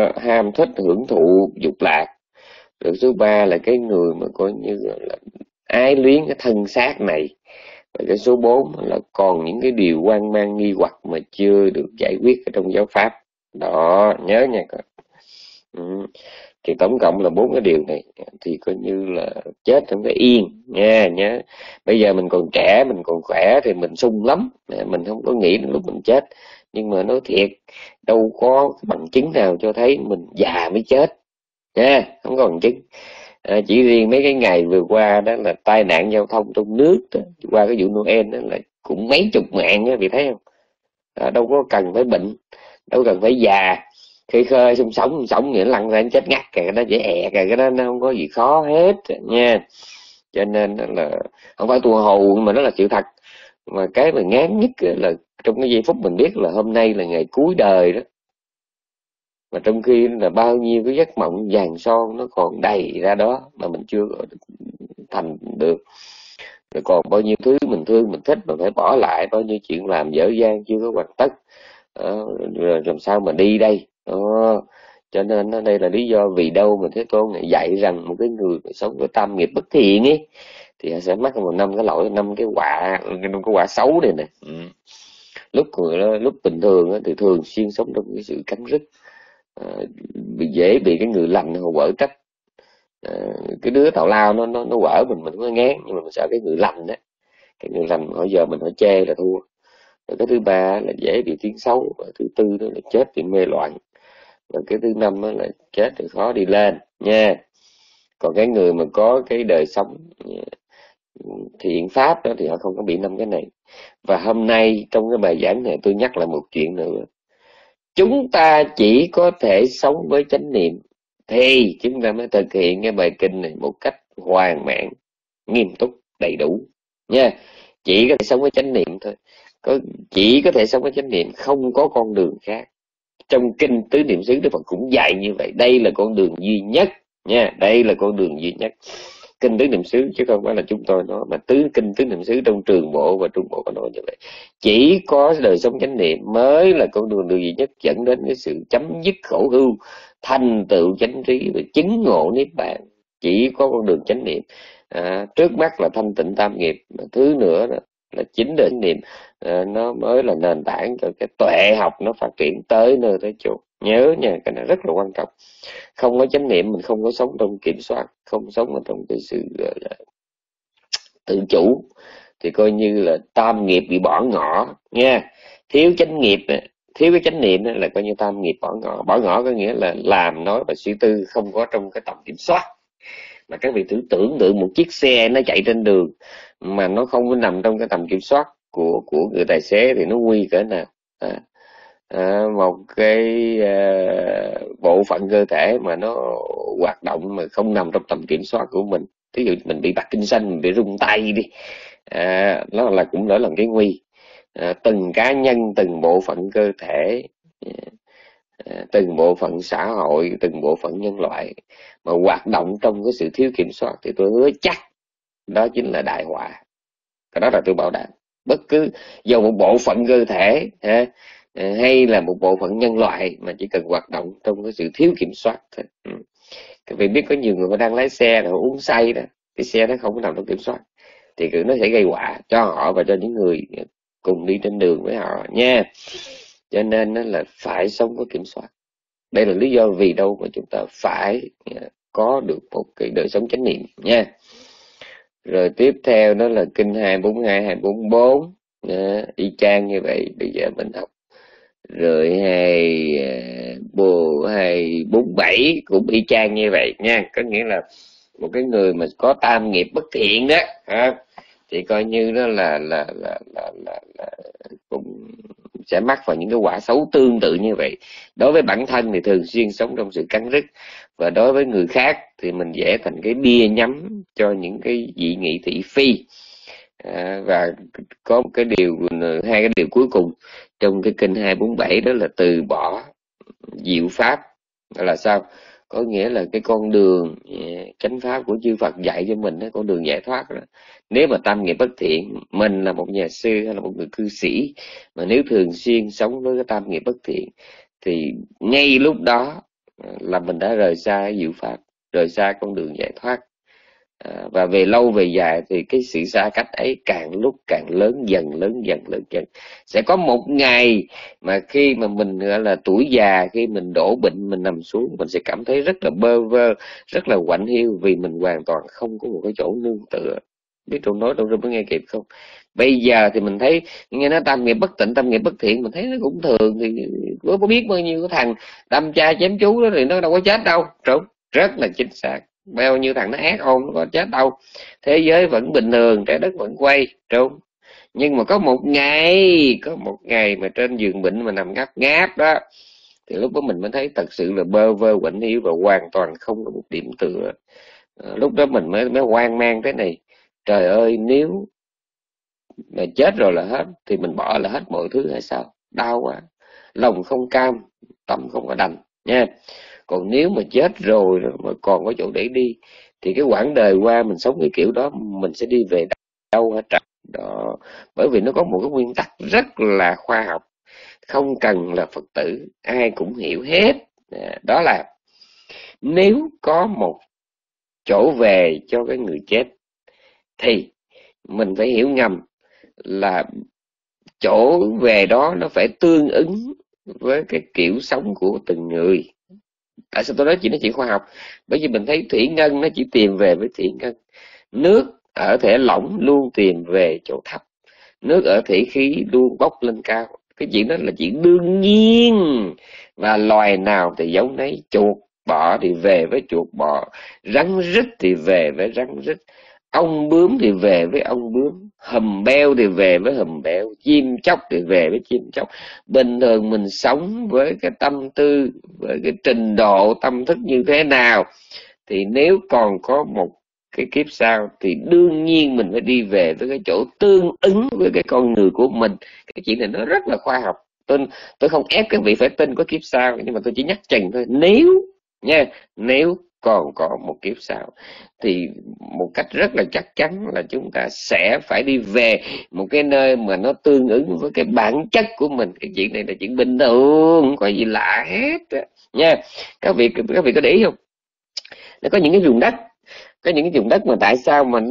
thụ dục lạc. Rồi số 3 là cái người mà coi như là ái luyến cái thân xác này. Và cái số 4 là còn những cái điều hoang mang nghi hoặc mà chưa được giải quyết ở trong giáo pháp. Đó, nhớ nha. Thì tổng cộng là 4 cái điều này thì coi như là chết không có yên nha. Nhớ bây giờ mình còn trẻ, mình còn khỏe thì mình sung lắm, mình không có nghĩ đến lúc mình chết. Nhưng mà nói thiệt, đâu có bằng chứng nào cho thấy mình già mới chết nha, không có bằng chứng. Chỉ riêng mấy cái ngày vừa qua đó là tai nạn giao thông trong nước đó, qua cái vụ Noel đó là cũng mấy chục mạng á, bị thấy không? Đâu có cần phải bệnh, đâu cần phải già, khơi khơi sống nghĩa lăn ra chết ngắt kìa, cái đó dễ ẹ kìa, cái đó nó không có gì khó hết nha. Cho nên là không phải tua hù mà nó là sự thật. Mà cái mà ngán nhất là trong cái giây phút mình biết là hôm nay là ngày cuối đời đó, mà trong khi là bao nhiêu cái giấc mộng vàng son nó còn đầy ra đó mà mình chưa thành được, rồi còn bao nhiêu thứ mình thương mình thích mà phải bỏ lại, bao nhiêu chuyện làm dở dang chưa có hoàn tất. Rồi làm sao mà đi đây. Cho nên đây là lý do vì đâu mà Thế Tôn này dạy rằng một cái người sống với tam nghiệp bất thiện ấy thì sẽ mắc một 5 cái lỗi, 5 cái quả xấu này nè. Lúc bình thường thì thường xuyên sống trong cái sự cắn rứt, dễ bị cái người lành họ quở trách. Cái đứa tào lao nó quở mình có ngán, nhưng mà mình sợ cái người lành đó, cái người lành hỏi giờ mình hỏi chê là thua. Rồi cái thứ ba là dễ bị tiếng xấu, và thứ tư đó là chết vì mê loạn, và cái thứ năm đó là chết thì khó đi lên nha. Còn cái người mà có cái đời sống thiện pháp đó thì họ không có bị 5 cái này. Và hôm nay trong cái bài giảng này tôi nhắc lại một chuyện nữa. Chúng ta chỉ có thể sống với chánh niệm thì chúng ta mới thực hiện cái bài kinh này một cách hoàn mãn, nghiêm túc, đầy đủ nha. Chỉ có thể sống với chánh niệm thôi, chỉ có thể sống với chánh niệm, không có con đường khác. Trong kinh Tứ Niệm xứ Đức Phật cũng dạy như vậy, đây là con đường duy nhất nha, đây là con đường duy nhất. Kinh Tứ Niệm xứ chứ không phải là chúng tôi nói, mà kinh Tứ Niệm xứ trong Trường Bộ và Trung Bộ có nói như vậy. Chỉ có đời sống chánh niệm mới là con đường duy nhất dẫn đến cái sự chấm dứt khổ ưu, thành tựu chánh trí và chứng ngộ niết bàn. Chỉ có con đường chánh niệm. Trước mắt là thanh tịnh tam nghiệp, thứ nữa là chính đời chánh niệm, nó mới là nền tảng cho cái tuệ học nó phát triển tới nơi tới chỗ. Nhớ nha, cái này rất là quan trọng. Không có chánh niệm mình không có sống trong kiểm soát, không sống ở trong cái sự gọi là tự chủ, thì coi như là tam nghiệp bị bỏ ngỏ nha. Thiếu chánh nghiệp, thiếu cái chánh niệm là coi như tam nghiệp bỏ ngỏ. Bỏ ngỏ có nghĩa là làm nói và suy tư không có trong cái tầm kiểm soát. Mà các vị thử tưởng tượng một chiếc xe nó chạy trên đường mà nó không có nằm trong cái tầm kiểm soát của người tài xế thì nó nguy cỡ nào. Một cái bộ phận cơ thể mà nó hoạt động mà không nằm trong tầm kiểm soát của mình, ví dụ mình bị Parkinson, mình bị rung tay đi, nó là cũng đã là cái nguy. Từng cá nhân, từng bộ phận cơ thể, từng bộ phận xã hội, từng bộ phận nhân loại mà hoạt động trong cái sự thiếu kiểm soát thì tôi hứa chắc đó chính là đại họa. Cái đó là tôi bảo đảm. Bất cứ dù một bộ phận cơ thể hay là một bộ phận nhân loại mà chỉ cần hoạt động trong cái sự thiếu kiểm soát thôi. Các vị biết có nhiều người mà đang lái xe rồi uống say đó, cái xe nó không có nằm trong kiểm soát thì nó sẽ gây họa cho họ và cho những người cùng đi trên đường với họ nha. Cho nên là phải sống có kiểm soát. Đây là lý do vì đâu mà chúng ta phải có được một cái đời sống chánh niệm nha. Rồi tiếp theo đó là kinh 242, 244, y chang như vậy. Bây giờ mình học rồi 247 cũng y chang như vậy nha. Có nghĩa là một cái người mà có tam nghiệp bất thiện đó thì coi như đó là cũng sẽ mắc vào những cái quả xấu tương tự như vậy. Đối với bản thân thì thường xuyên sống trong sự cắn rứt, và đối với người khác thì mình dễ thành cái bia nhắm cho những cái dị nghị thị phi. Và có một cái điều, hai cái điều cuối cùng trong cái kinh 247 đó là từ bỏ diệu pháp. Là sao? Có nghĩa là cái con đường chánh pháp của chư Phật dạy cho mình, con đường giải thoát đó. Nếu mà tam nghiệp bất thiện, mình là một nhà sư hay là một người cư sĩ mà nếu thường xuyên sống với cái tam nghiệp bất thiện thì ngay lúc đó là mình đã rời xa diệu pháp, rời xa con đường giải thoát. Và về lâu về dài thì cái sự xa cách ấy càng lúc càng lớn dần, lớn dần, lớn dần. Sẽ có một ngày mà khi mà mình gọi là tuổi già, khi mình đổ bệnh, mình nằm xuống, mình sẽ cảm thấy rất là bơ vơ, rất là quạnh hiu, vì mình hoàn toàn không có một cái chỗ nương tựa. Biết Trung nói Trung có nghe kịp không? Bây giờ thì mình thấy nghe nó tam nghiệp bất tịnh, tam nghiệp bất thiện, mình thấy nó cũng thường. Thì có biết bao nhiêu cái thằng đâm cha chém chú đó thì nó đâu có chết đâu. Trúng, rất là chính xác. Bao nhiêu thằng nó ác ôn nó có chết đâu. Thế giới vẫn bình thường, trái đất vẫn quay. Trúng. Nhưng mà có một ngày mà trên giường bệnh mà nằm ngáp ngáp đó, thì lúc đó mình mới thấy thật sự là bơ vơ quạnh hiu và hoàn toàn không có một điểm tựa. Lúc đó mình mới hoang mang thế này: trời ơi, nếu mà chết rồi là hết thì mình bỏ là hết mọi thứ hay sao? Đau quá, lòng không cam, tâm không có đành nha. Còn nếu mà chết rồi mà còn có chỗ để đi, thì cái quãng đời qua mình sống cái kiểu đó, mình sẽ đi về đâu hả trời đó. Bởi vì nó có một cái nguyên tắc rất là khoa học, không cần là Phật tử ai cũng hiểu hết. Đó là nếu có một chỗ về cho cái người chết, thì mình phải hiểu ngầm là chỗ về đó nó phải tương ứng với cái kiểu sống của từng người. Tại sao tôi nói chuyện khoa học? Bởi vì mình thấy thủy ngân nó chỉ tìm về với thủy ngân, nước ở thể lỏng luôn tìm về chỗ thấp, nước ở thể khí luôn bốc lên cao. Cái chuyện đó là chuyện đương nhiên, và loài nào thì giống nấy. Chuột bọ thì về với chuột bọ, rắn rít thì về với rắn rít, ong bướm thì về với ong bướm, hùm beo thì về với hùm beo, chim chóc thì về với chim chóc. Bình thường mình sống với cái tâm tư, với cái trình độ tâm thức như thế nào, thì nếu còn có một cái kiếp sau thì đương nhiên mình phải đi về với cái chỗ tương ứng với cái con người của mình. Cái chuyện này nó rất là khoa học. Tôi không ép các vị phải tin có kiếp sau, nhưng mà tôi chỉ nhắc chừng thôi. Nếu nha, nếu còn có một kiếp sau thì một cách rất là chắc chắn là chúng ta sẽ phải đi về một cái nơi mà nó tương ứng với cái bản chất của mình. Cái chuyện này là chuyện bình thường, không có gì lạ hết nha. Các vị có để ý không? Nó có những cái vùng đất, có những cái vùng đất mà tại sao mà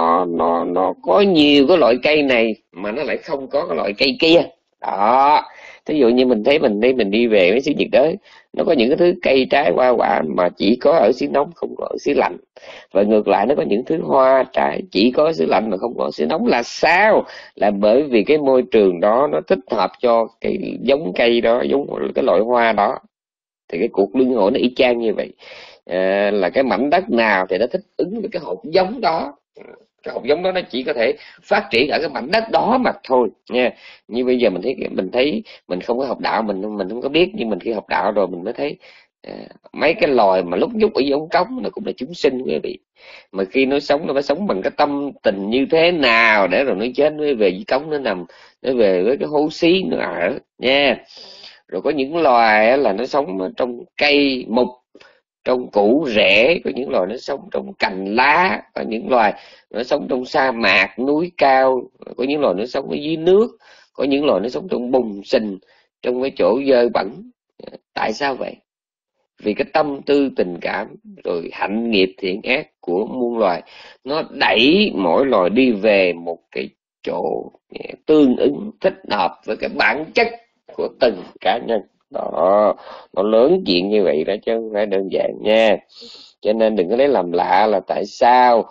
nó có nhiều cái loại cây này mà nó lại không có cái loại cây kia đó. Thí dụ như mình đi về mấy xứ nhiệt đới, nó có những cái thứ cây trái hoa quả mà chỉ có ở xứ nóng, không có ở xứ lạnh. Và ngược lại, nó có những thứ hoa trái chỉ có ở xứ lạnh mà không có ở xứ nóng. Là sao? Là bởi vì cái môi trường đó nó thích hợp cho cái giống cây đó, giống cái loại hoa đó. Thì cái cuộc luân hồi nó y chang như vậy. Là cái mảnh đất nào thì nó thích ứng với cái hột giống đó. Cái hột giống đó nó chỉ có thể phát triển ở cái mảnh đất đó mà thôi nha. Như bây giờ mình thấy mình không có học đạo, mình không có biết, nhưng mình khi học đạo rồi mình mới thấy mấy cái loài mà lúc nhúc ở dưới ống cống nó cũng là chúng sinh quý vị. Mà khi nó sống, nó phải sống bằng cái tâm tình như thế nào để rồi nó chết nó về dưới cống, nó nằm, nó về với cái hố xí nó ở nha. Rồi có những loài là nó sống trong cây mục, trong củ rễ, có những loài nó sống trong cành lá, có những loài nó sống trong sa mạc núi cao, có những loài nó sống ở dưới nước, có những loài nó sống trong bùn sình, trong cái chỗ dơ bẩn. Tại sao vậy? Vì cái tâm tư tình cảm rồi hạnh nghiệp thiện ác của muôn loài, nó đẩy mỗi loài đi về một cái chỗ tương ứng thích hợp với cái bản chất của từng cá nhân đó. Nó lớn chuyện như vậy đó chứ không phải đơn giản nha. Cho nên đừng có lấy làm lạ là tại sao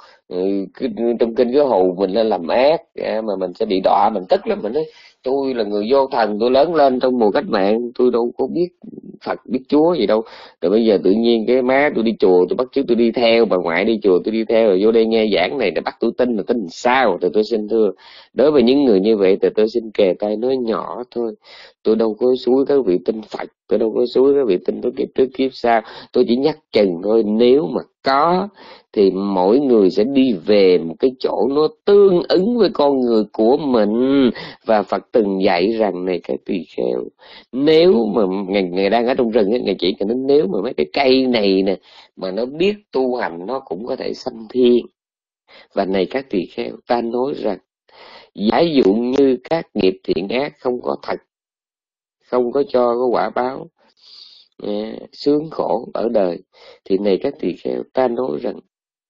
trong kinh cái hù mình lên làm ác mà mình sẽ bị đọa. Mình tức lắm, mình nói tôi là người vô thần, tôi lớn lên trong mùa cách mạng, tôi đâu có biết Phật biết Chúa gì đâu. Rồi bây giờ tự nhiên cái má tôi đi chùa, tôi bắt chước tôi đi theo, bà ngoại đi chùa tôi đi theo, rồi vô đây nghe giảng này để bắt tôi tin, là tin sao? Thì tôi xin thưa, đối với những người như vậy thì tôi xin kề tay nói nhỏ thôi. Tôi đâu có xúi các vị tin Phật, tôi đâu có xúi các vị tin tới kiếp trước kiếp sau. Tôi chỉ nhắc chừng thôi, nếu mà có thì mỗi người sẽ đi về một cái chỗ nó tương ứng với con người của mình. Và Phật từng dạy rằng này cái tỳ kheo, nếu mà ngày đang ở trong rừng ấy, ngày chỉ cần đến nếu mà mấy cái cây này nè mà nó biết tu hành, nó cũng có thể sanh thiên. Và này các tỳ kheo, ta nói rằng giả dụ như các nghiệp thiện ác không có thật, không có cho có quả báo sướng khổ ở đời, thì này các tỳ kheo, ta nói rằng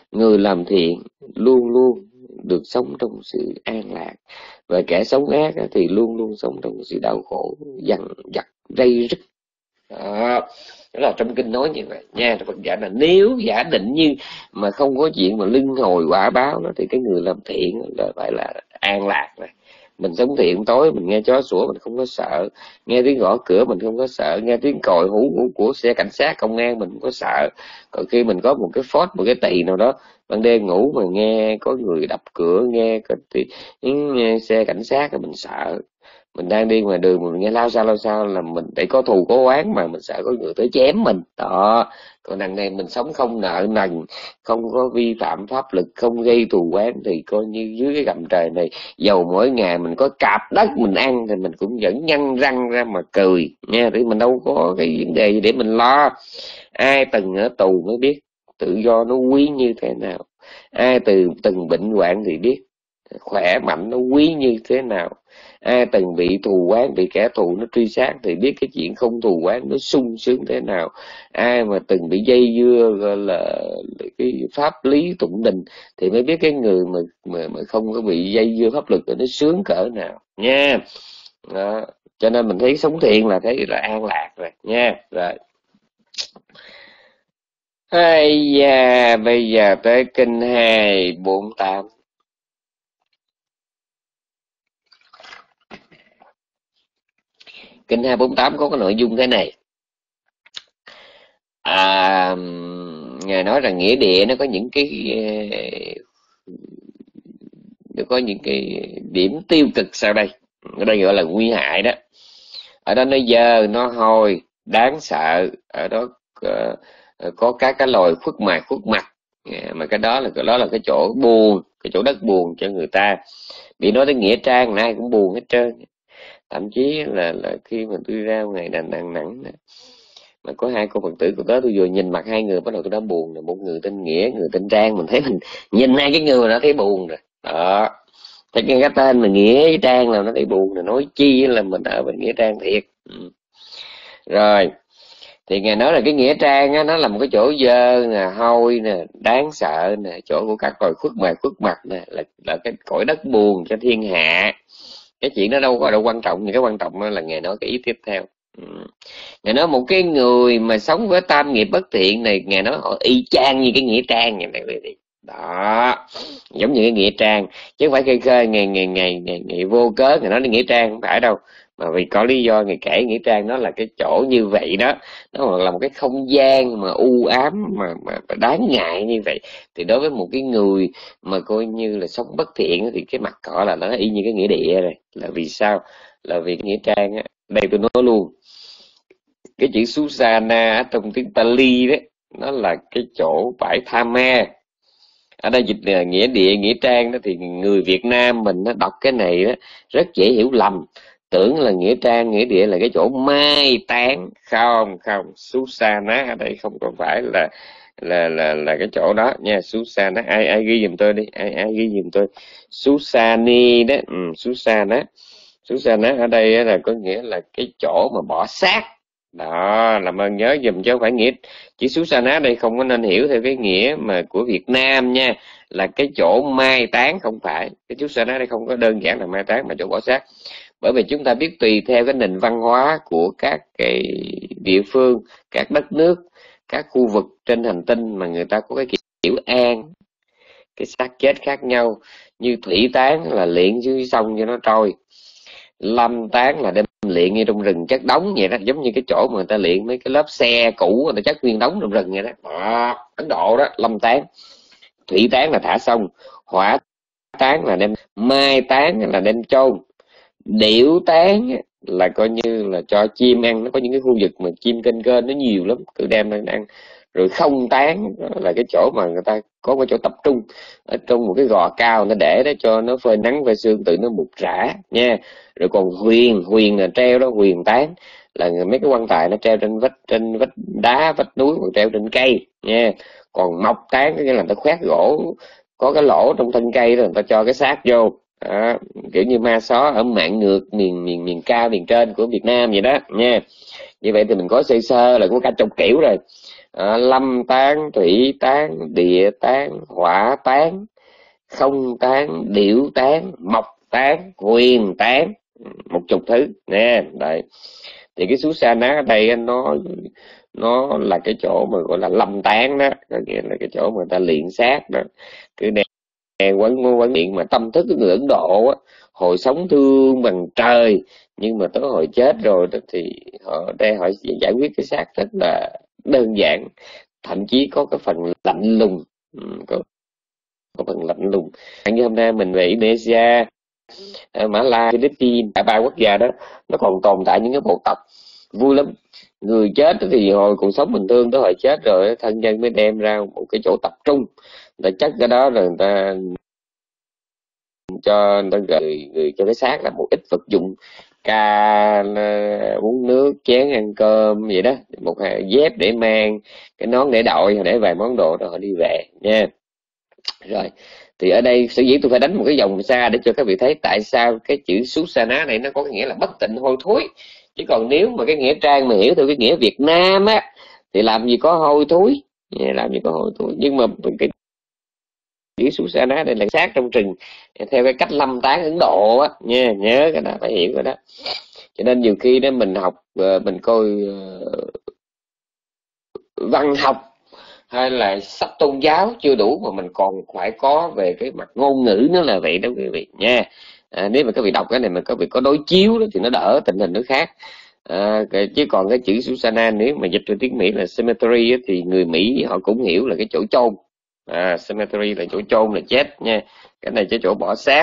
Người làm thiện luôn luôn được sống trong sự an lạc, và kẻ sống ác thì luôn luôn sống trong sự đau khổ, dằn vặt, rây rứt. Đó, đó là trong kinh nói như vậy nha. Phật dạy là nếu giả định như mà không có chuyện mà luân hồi quả báo đó, thì cái người làm thiện là phải là an lạc này. Mình sống thiện, tối mình nghe chó sủa mình không có sợ, nghe tiếng gõ cửa mình không có sợ, nghe tiếng còi hú của xe cảnh sát công an mình không có sợ. Còn khi mình có một cái phốt, một cái tỳ nào đó, ban đêm ngủ mà nghe có người đập cửa, nghe có tiếng xe cảnh sát thì mình sợ. Mình đang đi ngoài đường mình nghe lao sao là mình để có thù có oán mà mình sợ có người tới chém mình đó. Còn đằng này mình sống không nợ nần, không có vi phạm pháp luật, không gây thù oán, thì coi như dưới cái gầm trời này, dầu mỗi ngày mình có cạp đất mình ăn thì mình cũng vẫn nhăn răng ra mà cười nha. Thì mình đâu có cái vấn đề gì để mình lo. Ai từng ở tù mới biết tự do nó quý như thế nào, ai từng bệnh hoạn thì biết khỏe mạnh nó quý như thế nào, ai từng bị thù oán, bị kẻ thù nó truy sát thì biết cái chuyện không thù oán nó sung sướng thế nào, ai mà từng bị dây dưa gọi là cái pháp lý tụng đình thì mới biết cái người mà không có bị dây dưa pháp luật nó sướng cỡ nào nha. Đó. Cho nên mình thấy sống thiện là thấy là an lạc rồi nha. Rồi hay da, bây giờ tới kinh 248. Kinh 248 có cái nội dung thế này. Ngài nói rằng nghĩa địa nó có những cái điểm tiêu cực sau đây. Ở đây gọi là nguy hại đó. Ở đó nó dơ, nó hôi, đáng sợ. Ở đó có các cái loài khuất mặt. Mà cái đó là cái chỗ buồn, cái chỗ đất buồn cho người ta. Bị nói đến nghĩa trang ai cũng buồn hết trơn. Thậm chí là khi mà tôi ra ngày nặng mà có hai cô Phật tử của tớ, tôi vừa nhìn mặt hai người bắt đầu tôi đã buồn rồi. Một người tên Nghĩa, người tên Trang, mình thấy mình nhìn hai cái người mà đã thấy buồn rồi đó. Thấy cái tên mà Nghĩa với Trang là nó thấy buồn rồi, nói chi là mình ở bên Nghĩa Trang thiệt. Rồi thì ngài nói là cái Nghĩa Trang á, nó là một cái chỗ dơ nè, hôi nè, đáng sợ nè, chỗ của các loài khuất mặt nè, là cái cõi đất buồn cho thiên hạ. Cái chuyện đó đâu có đâu quan trọng, nhưng cái quan trọng là ngài nói cái ý tiếp theo. Ngài nói một cái người mà sống với tam nghiệp bất thiện này, ngài nói họ y chang như cái Nghĩa Trang này đó, giống như cái Nghĩa Trang, chứ không phải khơi ngày vô cớ ngài nói đến Nghĩa Trang, không phải đâu, mà vì có lý do ngài kể Nghĩa Trang nó là cái chỗ như vậy đó, nó là một cái không gian mà u ám mà đáng ngại như vậy. Thì đối với một cái người mà coi như là sống bất thiện thì cái mặt họ là nó y như cái nghĩa địa rồi. Là vì sao? Là vì cái Nghĩa Trang á, đây tôi nói luôn, cái chữ Susana trong tiếng Pali đấy, nó là cái chỗ bãi tha ma. Ở đây dịch là nghĩa địa, nghĩa trang đó, thì người Việt Nam mình nó đọc cái này đó rất dễ hiểu lầm, tưởng là nghĩa trang, nghĩa địa là cái chỗ mai táng. Không, Susana ở đây không có phải là cái chỗ đó nha. Susana, ai ghi giùm tôi đi, ai ghi giùm tôi Susani đó. Susana ở đây là có nghĩa là cái chỗ mà bỏ xác đó, làm ơn nhớ dùm chứ không phải nghĩa. Chữ Susana đây không có nên hiểu theo cái nghĩa mà của Việt Nam nha, là cái chỗ mai táng. Không phải, cái Susana đây không có đơn giản là mai táng mà chỗ bỏ xác. Bởi vì chúng ta biết tùy theo cái nền văn hóa của các cái địa phương, các đất nước, các khu vực trên hành tinh mà người ta có cái kiểu an cái xác chết khác nhau. Như thủy táng là liệng dưới sông cho nó trôi, lâm tán là đem liệng như trong rừng chất đống vậy đó, giống như cái chỗ mà người ta liệng mấy cái lớp xe cũ người ta chất nguyên đống trong rừng vậy đó. Ấn Độ đó, lâm tán. Thủy tán là thả sông, hỏa tán là đem, mai tán là đem chôn, điểu tán là coi như là cho chim ăn. Nó có những cái khu vực mà chim kênh kênh nó nhiều lắm, cứ đem lên ăn. Rồi không tán là cái chỗ mà người ta có cái chỗ tập trung ở trong một cái gò cao, nó để đó cho nó phơi nắng phơi sương tự nó mục rã nha. Rồi còn huyền là treo đó, huyền tán là mấy cái quan tài nó treo trên vách đá, vách núi, còn treo trên cây nha. Còn mộc tán cái là người ta khoét gỗ có cái lỗ trong thân cây đó, người ta cho cái xác vô đó, kiểu như ma só ở mạng ngược miền cao miền trên của Việt Nam vậy đó nha. Như vậy thì mình có sơ là có cả chục kiểu rồi. Lâm tán, thủy tán, địa tán, hỏa tán, không tán, điểu tán, mộc tán, quyền tán, một chục thứ nè. Đấy, thì cái Susana ở đây nó là cái chỗ mà gọi là lâm tán đó, có nghĩa là cái chỗ mà người ta luyện xác đó. Cứ quán quán điện mà tâm thức của người Ấn Độ á, hồi sống thương bằng trời, nhưng mà tới hồi chết rồi đó thì họ đây họ giải quyết cái xác rất là đơn giản, thậm chí có cái phần lạnh lùng. Có phần lạnh lùng. Như hôm nay mình về Indonesia, Mã Lai, Philippines, cả ba quốc gia đó nó còn tồn tại những cái bộ tộc vui lắm. Người chết thì hồi còn sống bình thường, tới hồi chết rồi thân nhân mới đem ra một cái chỗ tập trung, người ta chất cái đó rồi người ta người cho cái xác là một ít vật dụng, ca uống nước, chén ăn cơm vậy đó, một dép để mang, cái nón để đội, để vài món đồ đó họ đi về nha. Rồi thì ở đây sở dĩ tôi phải đánh một cái vòng xa để cho các vị thấy tại sao cái chữ Susana này nó có cái nghĩa là bất tịnh hôi thối. Chứ còn nếu mà cái nghĩa trang mà hiểu theo cái nghĩa Việt Nam á thì làm gì có hôi thối, làm gì có hôi thối. Nhưng mà cái chữ Susana đây là xác trong rừng theo cái cách lâm tán Ấn Độ á nha, nhớ cái đó phải hiểu rồi đó. Cho nên nhiều khi đó mình học mình coi văn học hay là sách tôn giáo chưa đủ mà mình còn phải có về cái mặt ngôn ngữ nữa là vậy đó quý vị nha. Nếu mà các vị đọc cái này mà các vị có đối chiếu đó thì nó đỡ, tình hình nó khác. Chứ còn cái chữ Susana nếu mà dịch từ tiếng Mỹ là cemetery thì người Mỹ họ cũng hiểu là cái chỗ chôn. Cemetery là chỗ chôn là chết nha, cái này cái chỗ bỏ xác.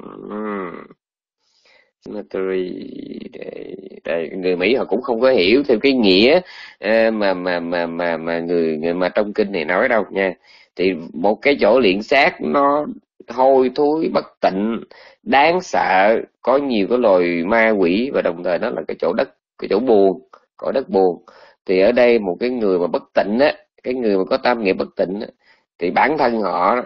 Cemetery đây, người Mỹ họ cũng không có hiểu theo cái nghĩa mà người mà trong kinh này nói đâu nha. Thì một cái chỗ luyện xác nó hôi thối, bất tịnh, đáng sợ, có nhiều cái loài ma quỷ, và đồng thời nó là cái chỗ đất, cái chỗ buồn, cõi đất buồn. Thì ở đây một cái người mà bất tịnh á, cái người mà có tam nghiệp bất tịnh á, thì bản thân họ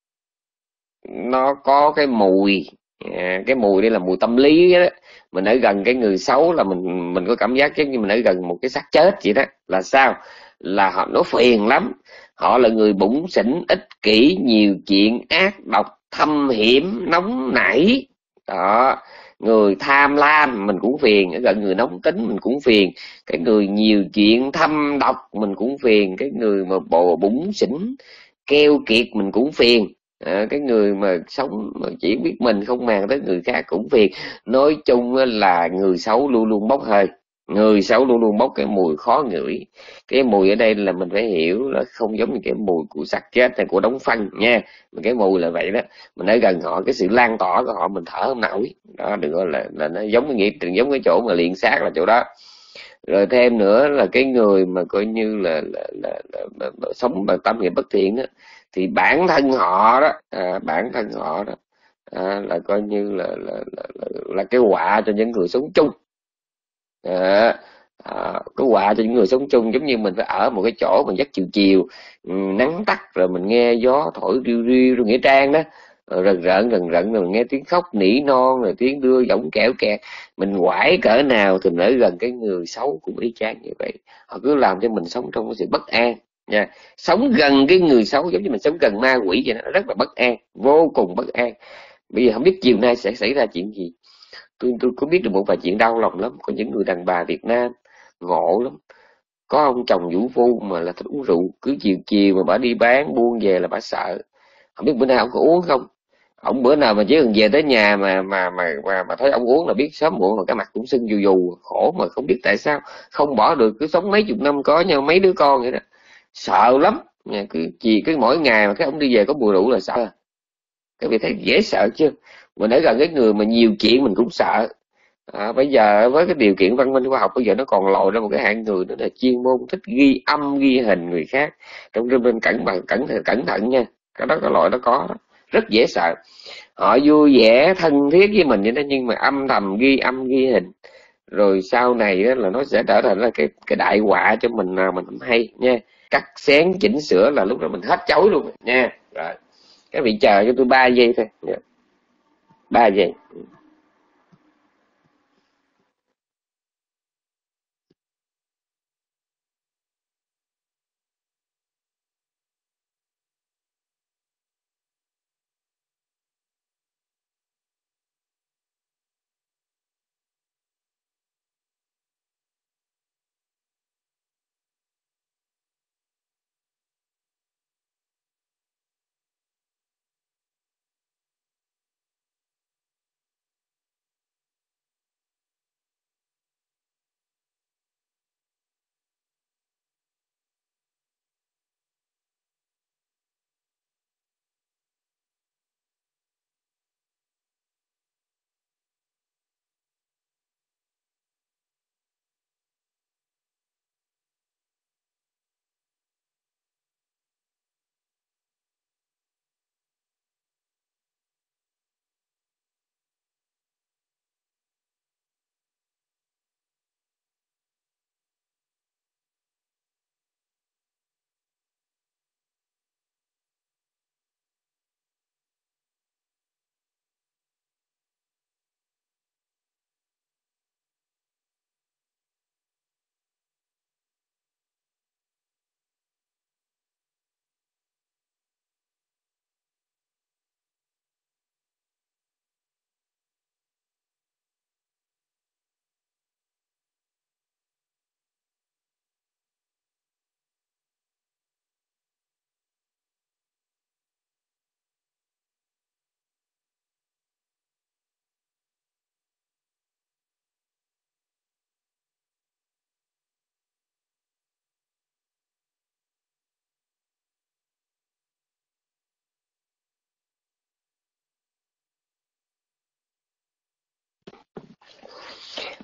nó có cái mùi, cái mùi đây là mùi tâm lý đó. Mình ở gần cái người xấu là mình có cảm giác giống như mình ở gần một cái xác chết vậy đó. Là sao? Là họ nó phiền lắm, họ là người bủn xỉn, ích kỷ, nhiều chuyện, ác độc, thâm hiểm, nóng nảy đó. Người tham lam mình cũng phiền, ở gần người nóng tính mình cũng phiền, cái người nhiều chuyện thâm độc mình cũng phiền, cái người mà bủn xỉn keo kiệt mình cũng phiền. Cái người mà sống mà chỉ biết mình không màng tới người khác cũng phiền. Nói chung là người xấu luôn luôn bốc hơi, người xấu luôn luôn bốc cái mùi khó ngửi. Cái mùi ở đây là mình phải hiểu là không giống như cái mùi của xác chết hay của đống phân nha, mà cái mùi là vậy đó. Mình ở gần họ, cái sự lan tỏa của họ mình thở không nổi đó, đừng có là nó giống cái nghĩa, đừng giống cái chỗ mà luyện xác là chỗ đó. Rồi thêm nữa là cái người mà coi như là sống bằng tâm nghiệp bất thiện đó, thì bản thân họ đó, bản thân họ đó là coi như là cái họa cho những người sống chung. Cái họa cho những người sống chung, giống như mình phải ở một cái chỗ mà giấc chiều chiều, nắng tắt, rồi mình nghe gió thổi riu riu rồi nghĩa trang đó, rần rợn rồi mình nghe tiếng khóc nỉ non, rồi tiếng đưa giọng kẽo kẹt. Mình quải cỡ nào thì mình ở gần cái người xấu cũng y chang như vậy. Họ cứ làm cho mình sống trong cái sự bất an nha. Sống gần cái người xấu giống như mình sống gần ma quỷ vậy đó, rất là bất an, vô cùng bất an. Bây giờ không biết chiều nay sẽ xảy ra chuyện gì. Tôi có biết được một vài chuyện đau lòng lắm. Có những người đàn bà Việt Nam ngộ lắm, có ông chồng vũ phu mà là thích uống rượu, cứ chiều chiều mà bà đi bán buôn về là bà sợ. Không biết bữa nay ông có uống không. Ông bữa nào mà chỉ cần về tới nhà mà thấy ông uống là biết sớm muộn là cái mặt cũng sưng dù dù, khổ mà không biết tại sao không bỏ được, cứ sống mấy chục năm có nhau mấy đứa con vậy đó, sợ lắm. Cứ mỗi ngày mà cái ông đi về có mùi rượu là sợ. Các vị thấy dễ sợ chưa? Mình ở gần cái người mà nhiều chuyện mình cũng sợ. Bây giờ với cái điều kiện văn minh khoa học bây giờ nó còn lòi ra một cái hạng người nữa là chuyên môn thích ghi âm ghi hình người khác, trong rừng bên cẩn thận nha. Cái đó cái loại đó có đó. Rất dễ sợ. Họ vui vẻ thân thiết với mình vậy đó, nhưng mà âm thầm ghi âm ghi hình, rồi sau này đó là nó sẽ trở thành là cái đại họa cho mình nào mình không hay nha. Cắt xén chỉnh sửa là lúc đó mình hết chối luôn nha. Rồi các vị chờ cho tôi 3 giây thôi nha. 3 giây.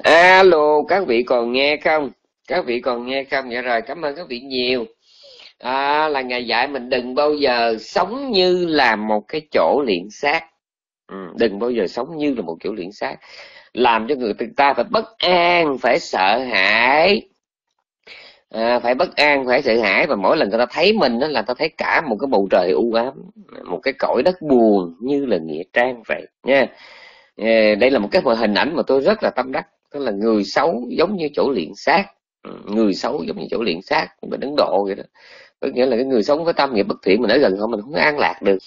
Alo, các vị còn nghe không? Các vị còn nghe không? Dạ rồi, cảm ơn các vị nhiều. Là Ngài dạy mình đừng bao giờ sống như là một cái chỗ luyện xác. Đừng bao giờ sống như là một chỗ luyện xác, làm cho người ta phải bất an, phải sợ hãi. Phải bất an, phải sợ hãi, và mỗi lần người ta thấy mình đó là ta thấy cả một cái bầu trời u ám, một cái cõi đất buồn như là nghĩa trang vậy nha. Đây là một cái hình ảnh mà tôi rất là tâm đắc, tức là người xấu giống như chỗ luyện xác. Người xấu giống như chỗ luyện xác bên Ấn Độ vậy đó. Có nghĩa là cái người sống với tâm nghiệp bất thiện, mình ở gần họ mình không an lạc được.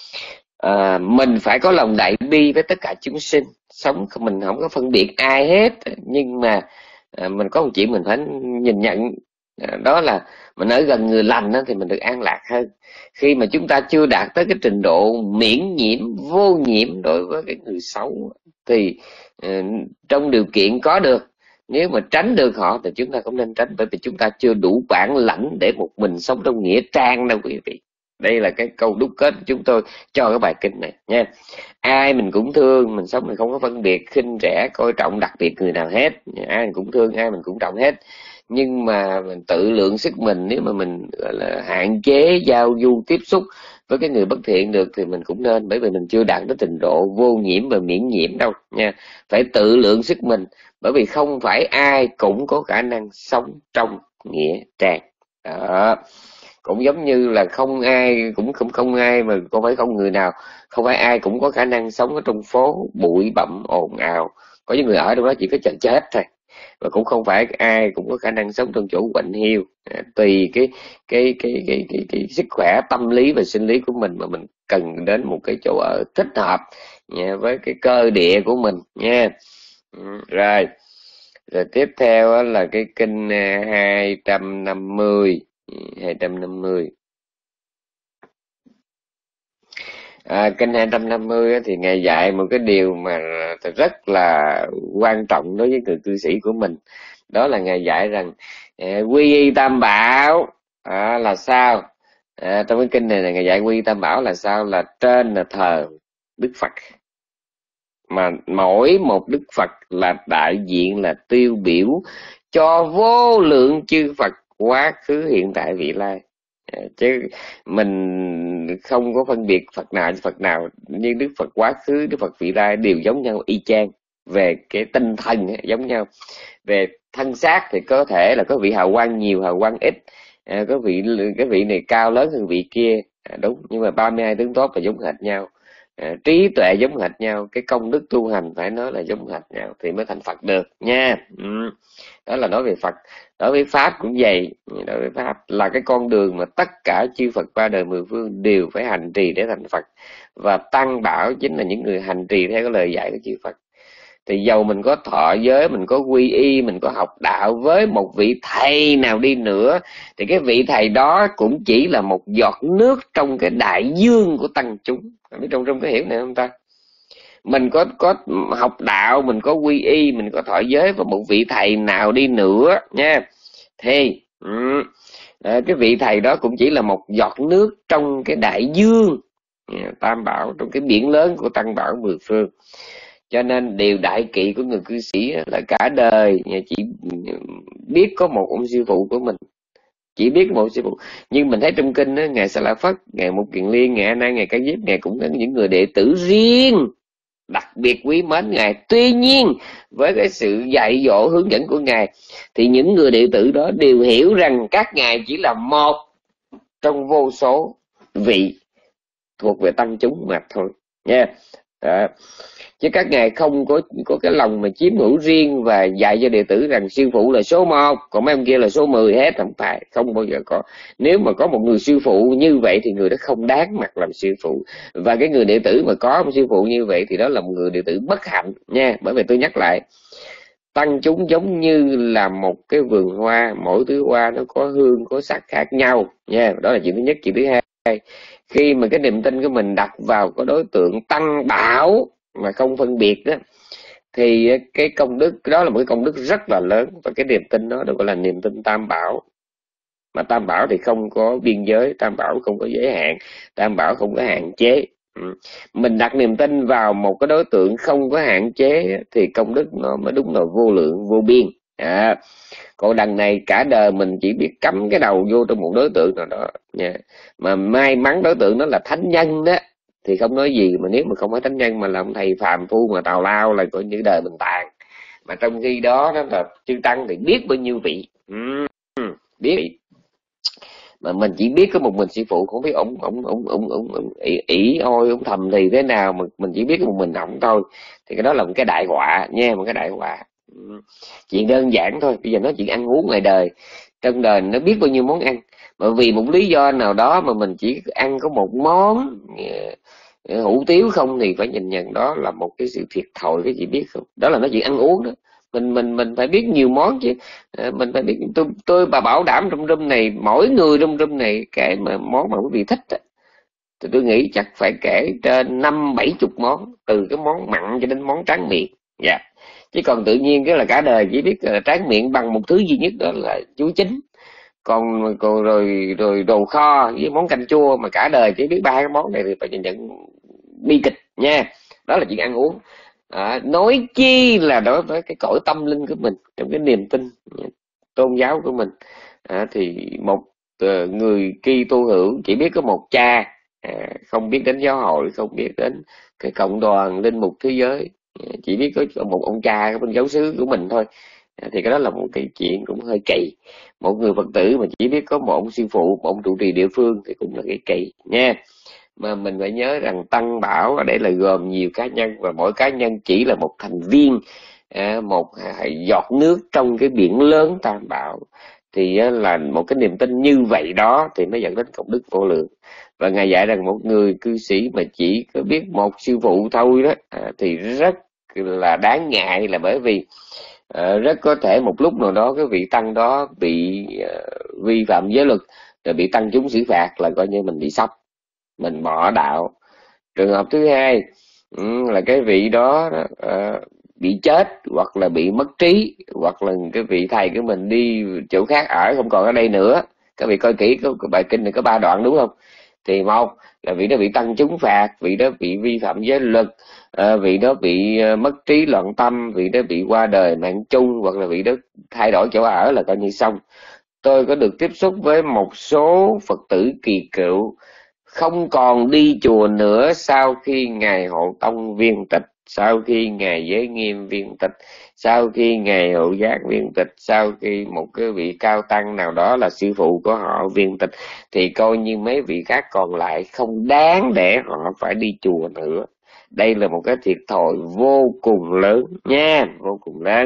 Mình phải có lòng đại bi với tất cả chúng sinh, sống mình không có phân biệt ai hết, nhưng mà mình có một chuyện mình phải nhìn nhận, đó là mình ở gần người lành thì mình được an lạc hơn. Khi mà chúng ta chưa đạt tới cái trình độ miễn nhiễm, vô nhiễm đối với cái người xấu thì trong điều kiện có được, nếu mà tránh được họ thì chúng ta cũng nên tránh, bởi vì chúng ta chưa đủ bản lãnh để một mình sống trong nghĩa trang đâu quý vị. Đây là cái câu đúc kết chúng tôi cho cái bài kinh này nha. Ai mình cũng thương, mình sống mình không có phân biệt khinh rẻ coi trọng đặc biệt người nào hết, ai mình cũng thương, ai mình cũng trọng hết. Nhưng mà mình tự lượng sức mình, nếu mà mình gọi là hạn chế giao du tiếp xúc với cái người bất thiện được thì mình cũng nên, bởi vì mình chưa đạt đến trình độ vô nhiễm và miễn nhiễm đâu nha. Phải tự lượng sức mình, bởi vì không phải ai cũng có khả năng sống trong nghĩa trang đó. Cũng giống như là không ai cũng không ai mà không người nào, không phải ai cũng có khả năng sống ở trong phố bụi bặm ồn ào, có những người ở trong đó chỉ có chờ chết thôi, và cũng không phải ai cũng có khả năng sống trong chỗ quạnh hiu. Tùy cái sức khỏe tâm lý và sinh lý của mình mà mình cần đến một cái chỗ ở thích hợp nha, với cái cơ địa của mình nha. Rồi tiếp theo là cái kinh 250. Kinh 250 thì Ngài dạy một cái điều mà rất là quan trọng đối với người cư sĩ của mình. Đó là Ngài dạy rằng quy y tam bảo là sao? Trong cái kinh này là Ngài dạy quy y tam bảo là sao? Là trên là thờ Đức Phật, mà mỗi một Đức Phật là đại diện, là tiêu biểu cho vô lượng chư Phật quá khứ hiện tại vị lai. Chứ mình không có phân biệt Phật nào với Phật nào, nhưng Đức Phật quá khứ, Đức Phật vị lai đều giống nhau y chang. Về cái tinh thần giống nhau, về thân xác thì có thể là có vị hào quang nhiều, hào quang ít, có cái vị này cao lớn hơn vị kia, đúng, nhưng mà 32 tướng tốt là giống hệt nhau. Trí tuệ giống hệt nhau, cái công đức tu hành phải nói là giống hệt nhau thì mới thành Phật được nha. Đó là nói về Phật. Đối với Pháp cũng vậy, đối với Pháp là cái con đường mà tất cả chư Phật ba đời mười phương đều phải hành trì để thành Phật, và Tăng Bảo chính là những người hành trì theo cái lời dạy của chư Phật. Thì dầu mình có thọ giới, mình có quy y, mình có học đạo với một vị thầy nào đi nữa, thì cái vị thầy đó cũng chỉ là một giọt nước trong cái đại dương của tăng chúng. Biết trong cái hiểu này không ta? Mình có học đạo, mình có quy y, mình có thọ giới với một vị thầy nào đi nữa nha, thì cái vị thầy đó cũng chỉ là một giọt nước trong cái đại dương tam bảo, trong cái biển lớn của tăng bảo mười phương. Cho nên điều đại kỵ của người cư sĩ là cả đời chỉ biết có một ông sư phụ của mình, chỉ biết một sư phụ. Nhưng mình thấy trong kinh đó, ngài Sa La Phất, ngài Mục Kiền Liên, ngài A Nan, ngài Ca Diếp, ngài cũng có những người đệ tử riêng đặc biệt quý mến ngài. Tuy nhiên với cái sự dạy dỗ hướng dẫn của ngài thì những người đệ tử đó đều hiểu rằng các ngài chỉ là một trong vô số vị thuộc về tăng chúng mà thôi nha. Chứ các ngài không có cái lòng mà chiếm hữu riêng và dạy cho đệ tử rằng sư phụ là số 1, còn mấy ông kia là số 10 hết. Không phải, không bao giờ có. Nếu mà có một người sư phụ như vậy thì người đó không đáng mặt làm sư phụ. Và cái người đệ tử mà có một sư phụ như vậy thì đó là một người đệ tử bất hạnh nha. Bởi vì tôi nhắc lại, tăng chúng giống như là một cái vườn hoa, mỗi thứ hoa nó có hương, có sắc khác nhau nha. Đó là chuyện thứ nhất. Chuyện thứ hai, khi mà cái niềm tin của mình đặt vào cái đối tượng tăng bảo mà không phân biệt đó, thì cái công đức đó là một cái công đức rất là lớn. Và cái niềm tin đó được gọi là niềm tin tam bảo. Mà tam bảo thì không có biên giới, tam bảo không có giới hạn, tam bảo không có hạn chế Ừ. Mình đặt niềm tin vào một cái đối tượng không có hạn chế thì công đức nó mới đúng là vô lượng vô biên. Còn đằng này cả đời mình chỉ biết cắm cái đầu vô trong một đối tượng nào đó nha. Mà may mắn đối tượng đó là thánh nhân đó thì không nói gì, mà nếu mà không phải thánh nhân mà làm thầy phàm phu mà tào lao là coi như đời mình tàn. Mà trong khi đó đó là chư tăng thì biết bao nhiêu vị, biết, mà mình chỉ biết có một mình sư phụ, không biết ổng ỷ ôi ổng thầm thì thế nào, mà mình chỉ biết có một mình ổng thôi. Thì cái đó là một cái đại họa nha, một cái đại họa. Chuyện đơn giản thôi, bây giờ nói chuyện ăn uống ngoài đời, trong đời nó biết bao nhiêu món ăn, mà vì một lý do nào đó mà mình chỉ ăn có một món hủ tiếu không thì phải nhìn nhận đó là một cái sự thiệt thòi, cái gì biết không, đó là nói chuyện ăn uống đó. Mình phải biết nhiều món chứ. Mình phải biết, tôi bà bảo đảm trong room này, mỗi người trong room này cái mà món mà quý vị thích đó, thì tôi nghĩ chắc phải kể trên 50-70 món, từ cái món mặn cho đến món tráng miệng. Dạ. Chứ còn tự nhiên cái là cả đời chỉ biết tráng miệng bằng một thứ duy nhất, đó là chuối chín. Còn rồi đồ kho với món canh chua, mà cả đời chỉ biết ba cái món này thì phải nhận bi kịch nha. Đó là chuyện ăn uống. Nói chi là đối với cái cõi tâm linh của mình, trong cái niềm tin tôn giáo của mình. Thì một người Kitô hữu chỉ biết có một cha, không biết đến giáo hội, không biết đến cái cộng đoàn linh mục thế giới, chỉ biết có một ông cha bên giáo xứ của mình thôi. Thì cái đó là một cái chuyện cũng hơi kỳ. Một người Phật tử mà chỉ biết có một ông sư phụ, một ông trụ trì địa phương thì cũng là cái kỳ nha. Mà mình phải nhớ rằng Tăng Bảo ở đây là gồm nhiều cá nhân, và mỗi cá nhân chỉ là một thành viên, một giọt nước trong cái biển lớn Tam Bảo. Thì là một cái niềm tin như vậy đó thì mới dẫn đến công đức vô lượng. Và Ngài dạy rằng một người cư sĩ mà chỉ có biết một sư phụ thôi đó, thì rất là đáng ngại, là bởi vì rất có thể một lúc nào đó cái vị tăng đó bị vi phạm giới luật, rồi bị tăng chúng xử phạt, là coi như mình bị sốc, mình bỏ đạo. Trường hợp thứ hai là cái vị đó bị chết, hoặc là bị mất trí, hoặc là cái vị thầy của mình đi chỗ khác ở, không còn ở đây nữa. Các vị coi kỹ cái bài kinh này có 3 đoạn đúng không? Thì một là vị đó bị tăng chúng phạt, vị đó bị vi phạm giới luật, vị đó bị mất trí loạn tâm, vị đó bị qua đời mạng chung, hoặc là vị đó thay đổi chỗ ở, là coi như xong. Tôi có được tiếp xúc với một số Phật tử kỳ cựu không còn đi chùa nữa sau khi Ngài Hộ Tông viên tịch, sau khi Ngài Giới Nghiêm viên tịch, sau khi Ngài Hộ Giác viên tịch, sau khi một cái vị cao tăng nào đó là sư phụ của họ viên tịch, thì coi như mấy vị khác còn lại không đáng để họ phải đi chùa nữa. Đây là một cái thiệt thòi vô cùng lớn nha, vô cùng lớn.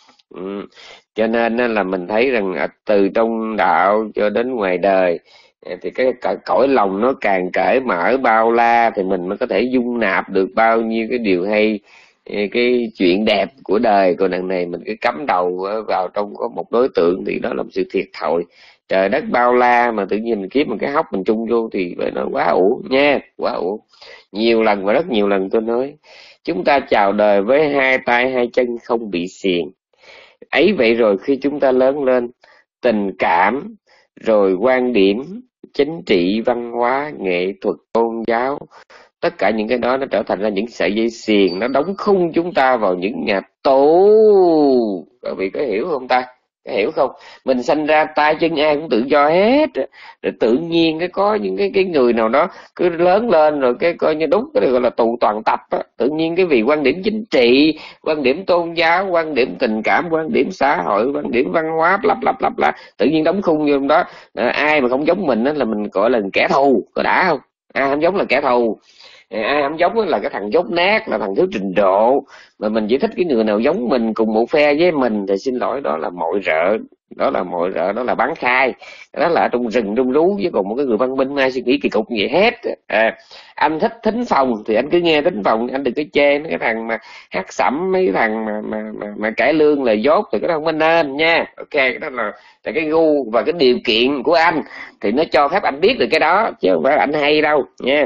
Cho nên là mình thấy rằng từ trong đạo cho đến ngoài đời thì cái cõi lòng nó càng cởi mở bao la, thì mình mới có thể dung nạp được bao nhiêu cái điều hay, cái chuyện đẹp của đời. Còn đằng này mình cứ cắm đầu vào trong có một đối tượng thì đó là một sự thiệt thòi. Trời đất bao la mà tự nhiên mình kiếm một cái hốc mình chung vô thì phải nói quá uổng nha, quá uổng. Nhiều lần và rất nhiều lần tôi nói, chúng ta chào đời với hai tay hai chân không bị xiềng. Ấy vậy rồi khi chúng ta lớn lên, tình cảm, rồi quan điểm, chính trị, văn hóa, nghệ thuật, tôn giáo, tất cả những cái đó nó trở thành ra những sợi dây xiềng, nó đóng khung chúng ta vào những nhà tù. Các vị có hiểu không ta? Có hiểu không? Mình sanh ra tay chân ai cũng tự do hết, rồi tự nhiên cái có những cái người nào đó cứ lớn lên rồi cái coi như đúng cái gọi là tù toàn tập á. Tự nhiên cái vì quan điểm chính trị, quan điểm tôn giáo, quan điểm tình cảm, quan điểm xã hội, quan điểm văn hóa, lặp lại tự nhiên đóng khung vô đó. Ai mà không giống mình á là mình gọi là kẻ thù, có đã không? Ai không giống là kẻ thù. Ai không giống là cái thằng dốt nát, là thằng thiếu trình độ. Mà mình chỉ thích cái người nào giống mình, cùng một phe với mình thì xin lỗi, đó là mọi rợ, đó là mọi rợ, đó là bán khai, đó là ở trong rừng trong rú. Với còn một cái người văn minh ai suy nghĩ kỳ cục vậy hết. Anh thích thính phòng thì anh cứ nghe thính phòng, anh đừng có chê mấy cái thằng mà hát sẩm, mấy cái thằng mà cải lương là dốt thì cái đó không nên nha. Ok, cái đó là cái gu và cái điều kiện của anh thì nó cho phép anh biết được cái đó, chứ không phải anh hay đâu nha.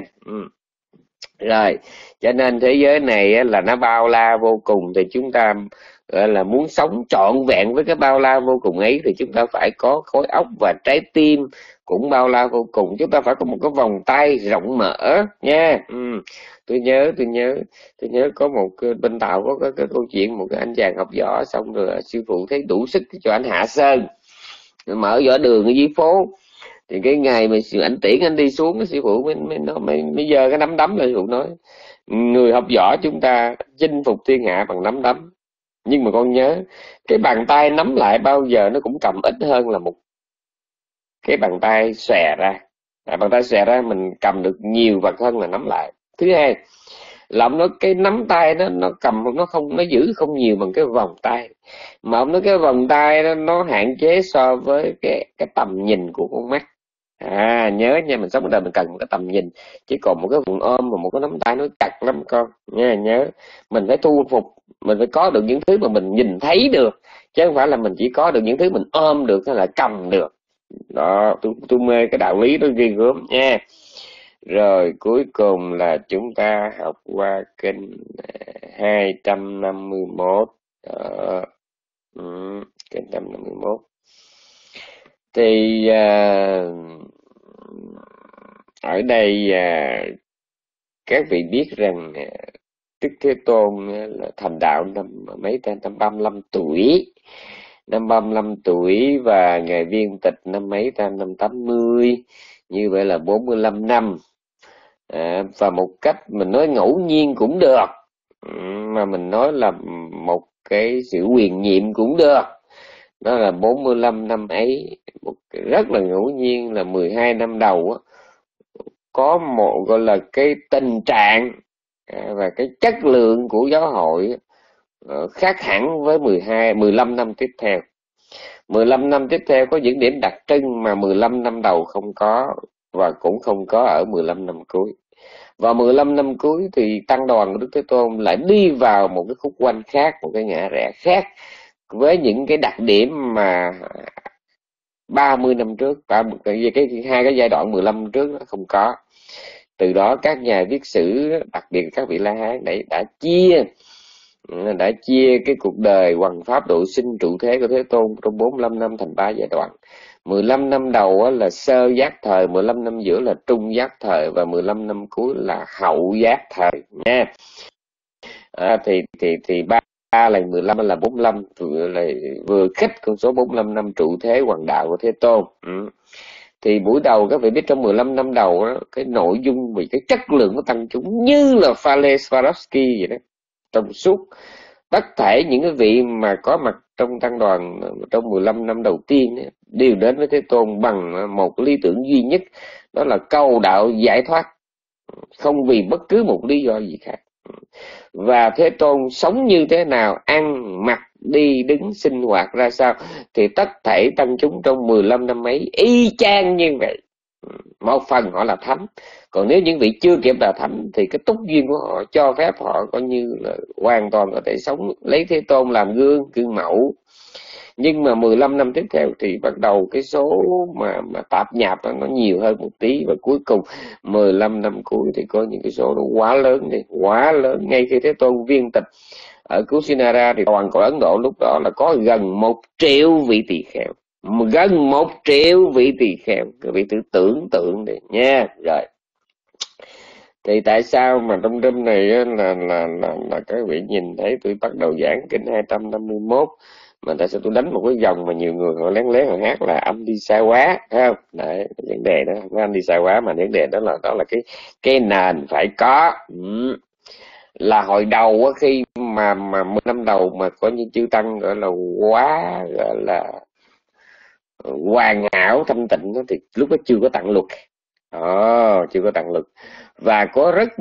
Rồi, cho nên thế giới này là nó bao la vô cùng, thì chúng ta gọi là muốn sống trọn vẹn với cái bao la vô cùng ấy thì chúng ta phải có khối óc và trái tim cũng bao la vô cùng. Chúng ta phải có một cái vòng tay rộng mở nha. Tôi nhớ có một bên Tàu có cái câu chuyện một cái anh chàng học võ, xong rồi sư phụ thấy đủ sức cho anh hạ sơn mở võ đường ở dưới phố. Thì cái ngày mà anh tiễn anh đi xuống, cái sư phụ mới giơ cái nắm đấm lên. Sư phụ nói người học võ chúng ta chinh phục thiên hạ bằng nắm đấm, nhưng mà con nhớ cái bàn tay nắm lại bao giờ nó cũng cầm ít hơn là một cái bàn tay xòe ra. Bàn tay xòe ra mình cầm được nhiều vật hơn là nắm lại. Thứ hai là ông nói cái nắm tay nó cầm nó giữ không nhiều bằng cái vòng tay, mà ông nói cái vòng tay nó hạn chế so với cái tầm nhìn của con mắt. Nhớ nha, mình sống ở đời mình cần một cái tầm nhìn, chỉ còn một cái vùng ôm mà một cái nắm tay nó chặt lắm con nha. Nhớ mình phải thu phục, mình phải có được những thứ mà mình nhìn thấy được, chứ không phải là mình chỉ có được những thứ mình ôm được hay là cầm được. Đó, tôi mê cái đạo lý đó ghê gớm nha. Rồi cuối cùng là chúng ta học qua kênh 251. Đó. Kênh 251 thì ở đây các vị biết rằng Đức Thế Tôn là thành đạo năm mấy ta, năm 35 tuổi. Năm 35 tuổi và ngày viên tịch năm mấy ta, năm 80. Như vậy là 45 năm. Và một cách mình nói ngẫu nhiên cũng được, mà mình nói là một cái sự huyền nhiệm cũng được. Đó là 45 năm ấy, rất là ngẫu nhiên là 12 năm đầu á, có một gọi là cái tình trạng và cái chất lượng của giáo hội khác hẳn với 15 năm tiếp theo. 15 năm tiếp theo có những điểm đặc trưng mà 15 năm đầu không có, và cũng không có ở 15 năm cuối. Và 15 năm cuối thì tăng đoàn của Đức Thế Tôn lại đi vào một cái khúc quanh khác, một cái ngã rẽ khác, với những cái đặc điểm mà 30 năm trước, hai cái giai đoạn 15 năm trước nó không có. Từ đó các nhà viết sử, đặc biệt các vị La Hán đã chia cái cuộc đời hoằng pháp độ sinh trụ thế của Thế Tôn trong 45 năm thành 3 giai đoạn. 15 năm đầu là sơ giác thời, 15 năm giữa là trung giác thời, và 15 năm cuối là hậu giác thời nha. Thì 3 lần 15 là 45, vừa khích con số 45 năm trụ thế hoàng đạo của Thế Tôn. Thì buổi đầu các vị biết trong 15 năm đầu đó, cái nội dung vì cái chất lượng của tăng chúng như là Phale Swarovski vậy đó. Trong suốt tất thể những cái vị mà có mặt trong tăng đoàn trong 15 năm đầu tiên ấy, đều đến với Thế Tôn bằng một lý tưởng duy nhất, đó là cầu đạo giải thoát, không vì bất cứ một lý do gì khác. Và Thế Tôn sống như thế nào, ăn mặc đi đứng sinh hoạt ra sao, thì tất thảy tăng chúng trong 15 năm ấy y chang như vậy. Một phần họ là thánh, còn nếu những vị chưa kịp là thánh thì cái túc duyên của họ cho phép họ coi như là hoàn toàn có thể sống lấy Thế Tôn làm gương mẫu. Nhưng mà 15 năm tiếp theo thì bắt đầu cái số mà tạp nhạp nó nhiều hơn một tí, và cuối cùng 15 năm cuối thì có những cái số nó quá lớn. Ngay khi Thế Tôn viên tịch ở Kusinara thì toàn cõi Ấn Độ lúc đó là có gần 1 triệu vị tỳ kheo, gần 1 triệu vị tỳ kheo. Các vị thử tưởng tượng đi nha. Rồi thì tại sao mà trong đêm này là các vị nhìn thấy tôi bắt đầu giảng kinh 251, mà tại sao tôi đánh một cái dòng mà nhiều người họ lén lén họ hát là âm đi xa quá, thấy không? Đấy, vấn đề đó không phải âm đi xa quá, mà vấn đề đó là cái nền phải có. Là hồi đầu á, khi mà 10 năm đầu mà có những chư tăng gọi là quá gọi là hoàn hảo thanh tịnh đó, thì lúc đó chưa có tặng luật. Chưa có tặng luật, và có rất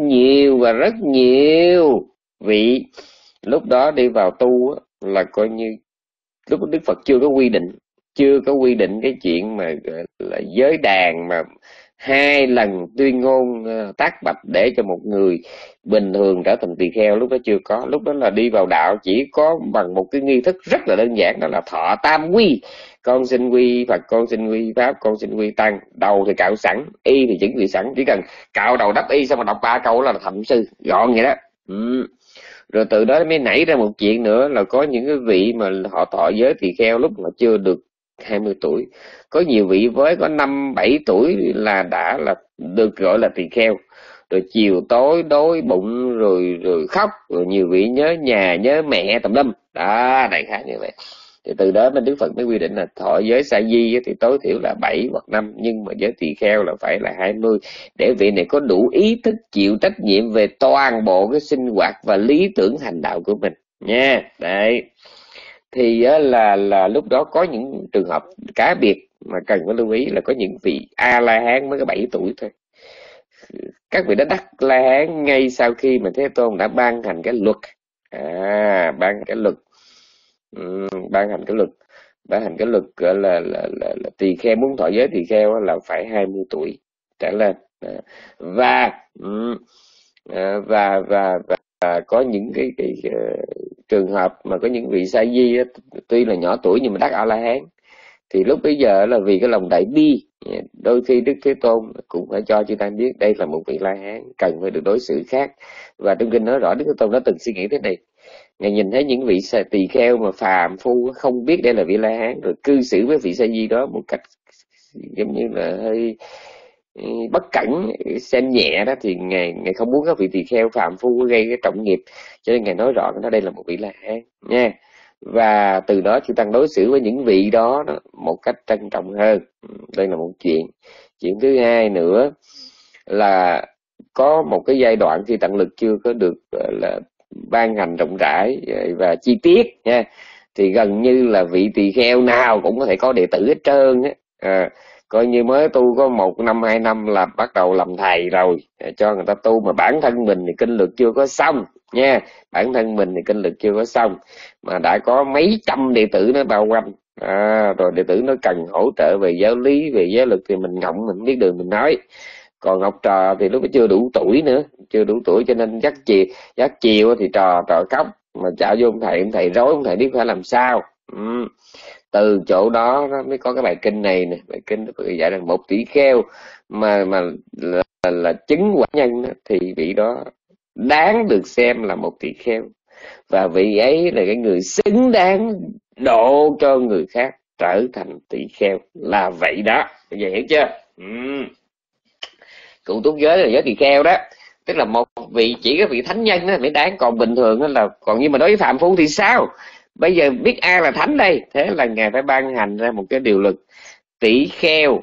nhiều vị lúc đó đi vào tu á, là coi như lúc Đức Phật chưa có quy định cái chuyện mà là giới đàn mà 2 lần tuyên ngôn tác bạch để cho một người bình thường trở thành tỳ kheo. Lúc đó chưa có. Lúc đó là đi vào đạo chỉ có bằng một cái nghi thức rất là đơn giản, đó là thọ tam quy: con xin quy Phật, con xin quy Pháp, con xin quy Tăng. Đầu thì cạo sẵn, y thì chuẩn bị sẵn, chỉ cần cạo đầu đắp y xong mà đọc 3 câu là thậm sư, gọn vậy đó. Rồi từ đó mới nảy ra một chuyện nữa là có những cái vị mà họ thọ giới tỳ kheo lúc mà chưa được 20 tuổi. Có nhiều vị với có 5-7 tuổi là đã là được gọi là tỳ kheo, rồi chiều tối đói bụng rồi khóc, rồi nhiều vị nhớ nhà nhớ mẹ tùm lum đó, đại khái như vậy. Thì từ đó bên Đức Phật mới quy định là thọ giới sa di thì tối thiểu là 7 hoặc 5, nhưng mà giới tỳ kheo là phải là 20, để vị này có đủ ý thức chịu trách nhiệm về toàn bộ cái sinh hoạt và lý tưởng hành đạo của mình nha. Đấy, thì là lúc đó có những trường hợp cá biệt mà cần phải lưu ý, là có những vị A La Hán mới có 7 tuổi thôi. Các vị đã đắc La Hán ngay sau khi mà Thế Tôn đã ban hành cái luật, ban cái luật, ban hành cái luật, ban hành cái luật gọi là tỳ kheo, muốn thọ giới tỳ kheo là phải 20 tuổi trở lên. Và và có những cái trường hợp mà có những vị sa di tuy là nhỏ tuổi nhưng mà đắc A La Hán, thì lúc bấy giờ là vì cái lòng đại bi, đôi khi Đức Thế Tôn cũng phải cho chư tăng biết đây là một vị La Hán cần phải được đối xử khác. Và trong kinh nói rõ Đức Thế Tôn đã từng suy nghĩ thế này. Ngài nhìn thấy những vị tỳ kheo mà phàm phu không biết đây là vị La Hán, rồi cư xử với vị sa di đó một cách giống như là hơi bất cẩn, xem nhẹ đó, thì ngài không muốn các vị tỳ kheo phàm phu gây cái trọng nghiệp, cho nên ngài nói rõ nó đây là một vị La Hán nha. Và từ đó chư tăng đối xử với những vị đó một cách trân trọng hơn. Đây là một chuyện. Chuyện thứ hai nữa là có một cái giai đoạn khi tạng lực chưa có được là ban hành rộng rãi và chi tiết nha, thì gần như là vị tỳ kheo nào cũng có thể có đệ tử hết trơn á. Coi như mới tu có 1 năm 2 năm là bắt đầu làm thầy rồi, cho người ta tu, mà bản thân mình thì kinh lực chưa có xong nha, bản thân mình thì kinh lực chưa có xong mà đã có mấy trăm đệ tử nó bao quanh. Rồi đệ tử nó cần hỗ trợ về giáo lý, về giáo lực thì mình ngọng, mình biết đường mình nói. Còn học trò thì lúc đó chưa đủ tuổi nữa, chưa đủ tuổi, cho nên dắt chiều thì trò khóc, mà chạo vô ông thầy rối, ông thầy biết phải làm sao. Từ chỗ đó nó mới có cái bài kinh này nè, bài kinh dạy rằng một tỷ kheo mà là chứng quả nhân đó, thì vị đó đáng được xem là một tỷ kheo, và vị ấy là cái người xứng đáng độ cho người khác trở thành tỷ kheo, là vậy đó. Bây giờ hiểu chưa? Cụ túc giới là giới tỳ kheo đó, tức là một vị, chỉ có vị thánh nhân đó mới đáng, còn bình thường đó là, còn nhưng mà đối với phạm phu thì sao? Bây giờ biết ai là thánh đây? Thế là ngài phải ban hành ra một cái điều luật, tỷ kheo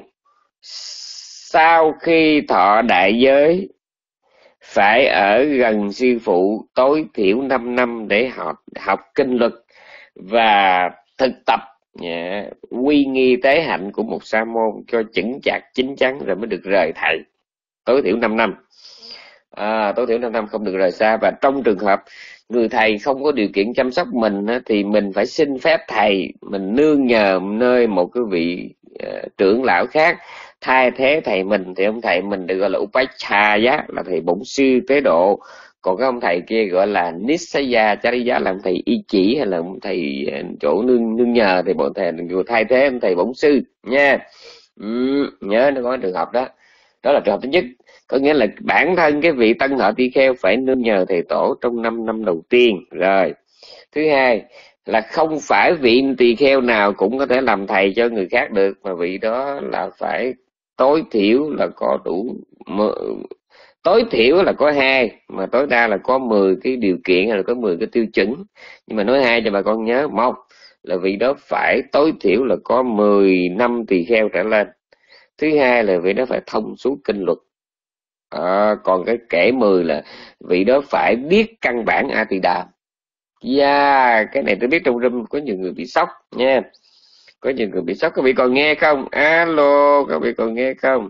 sau khi thọ đại giới phải ở gần sư phụ tối thiểu 5 năm để học kinh luật và thực tập quy nghi tế hạnh của một sa môn cho chững chạc chín chắn, rồi mới được rời thầy. Tối thiểu 5 năm. Tối thiểu 5 năm không được rời xa. Và trong trường hợp người thầy không có điều kiện chăm sóc mình thì mình phải xin phép thầy, mình nương nhờ nơi một cái vị trưởng lão khác thay thế thầy mình, thì ông thầy mình được gọi là Upachaya, là thầy bổn sư tế độ. Còn cái ông thầy kia gọi là Nisaya Chariya, là ông thầy y chỉ hay là ông thầy chỗ nương nhờ, thì bọn thầy thay thế ông thầy bổn sư nha. Nhớ nó có trường hợp đó. Đó là trường hợp thứ nhất, có nghĩa là bản thân cái vị tân thọ tỳ kheo phải nương nhờ thầy tổ trong 5 năm đầu tiên. Rồi thứ hai là không phải vị tỳ kheo nào cũng có thể làm thầy cho người khác được, mà vị đó là phải tối thiểu là có đủ, tối thiểu là có 2, mà tối đa là có 10 cái điều kiện hay là có 10 cái tiêu chuẩn. Nhưng mà nói 2 cho bà con nhớ. Một là vị đó phải tối thiểu là có 10 năm tỳ kheo trở lên. Thứ hai là vị đó phải thông suốt kinh luật. Còn cái kể 10 là vị đó phải biết căn bản A Tỳ Đàm. Cái này tôi biết trong room có nhiều người bị sốc nha. Có nhiều người bị sốc. Các vị còn nghe không? Alo, các vị còn nghe không?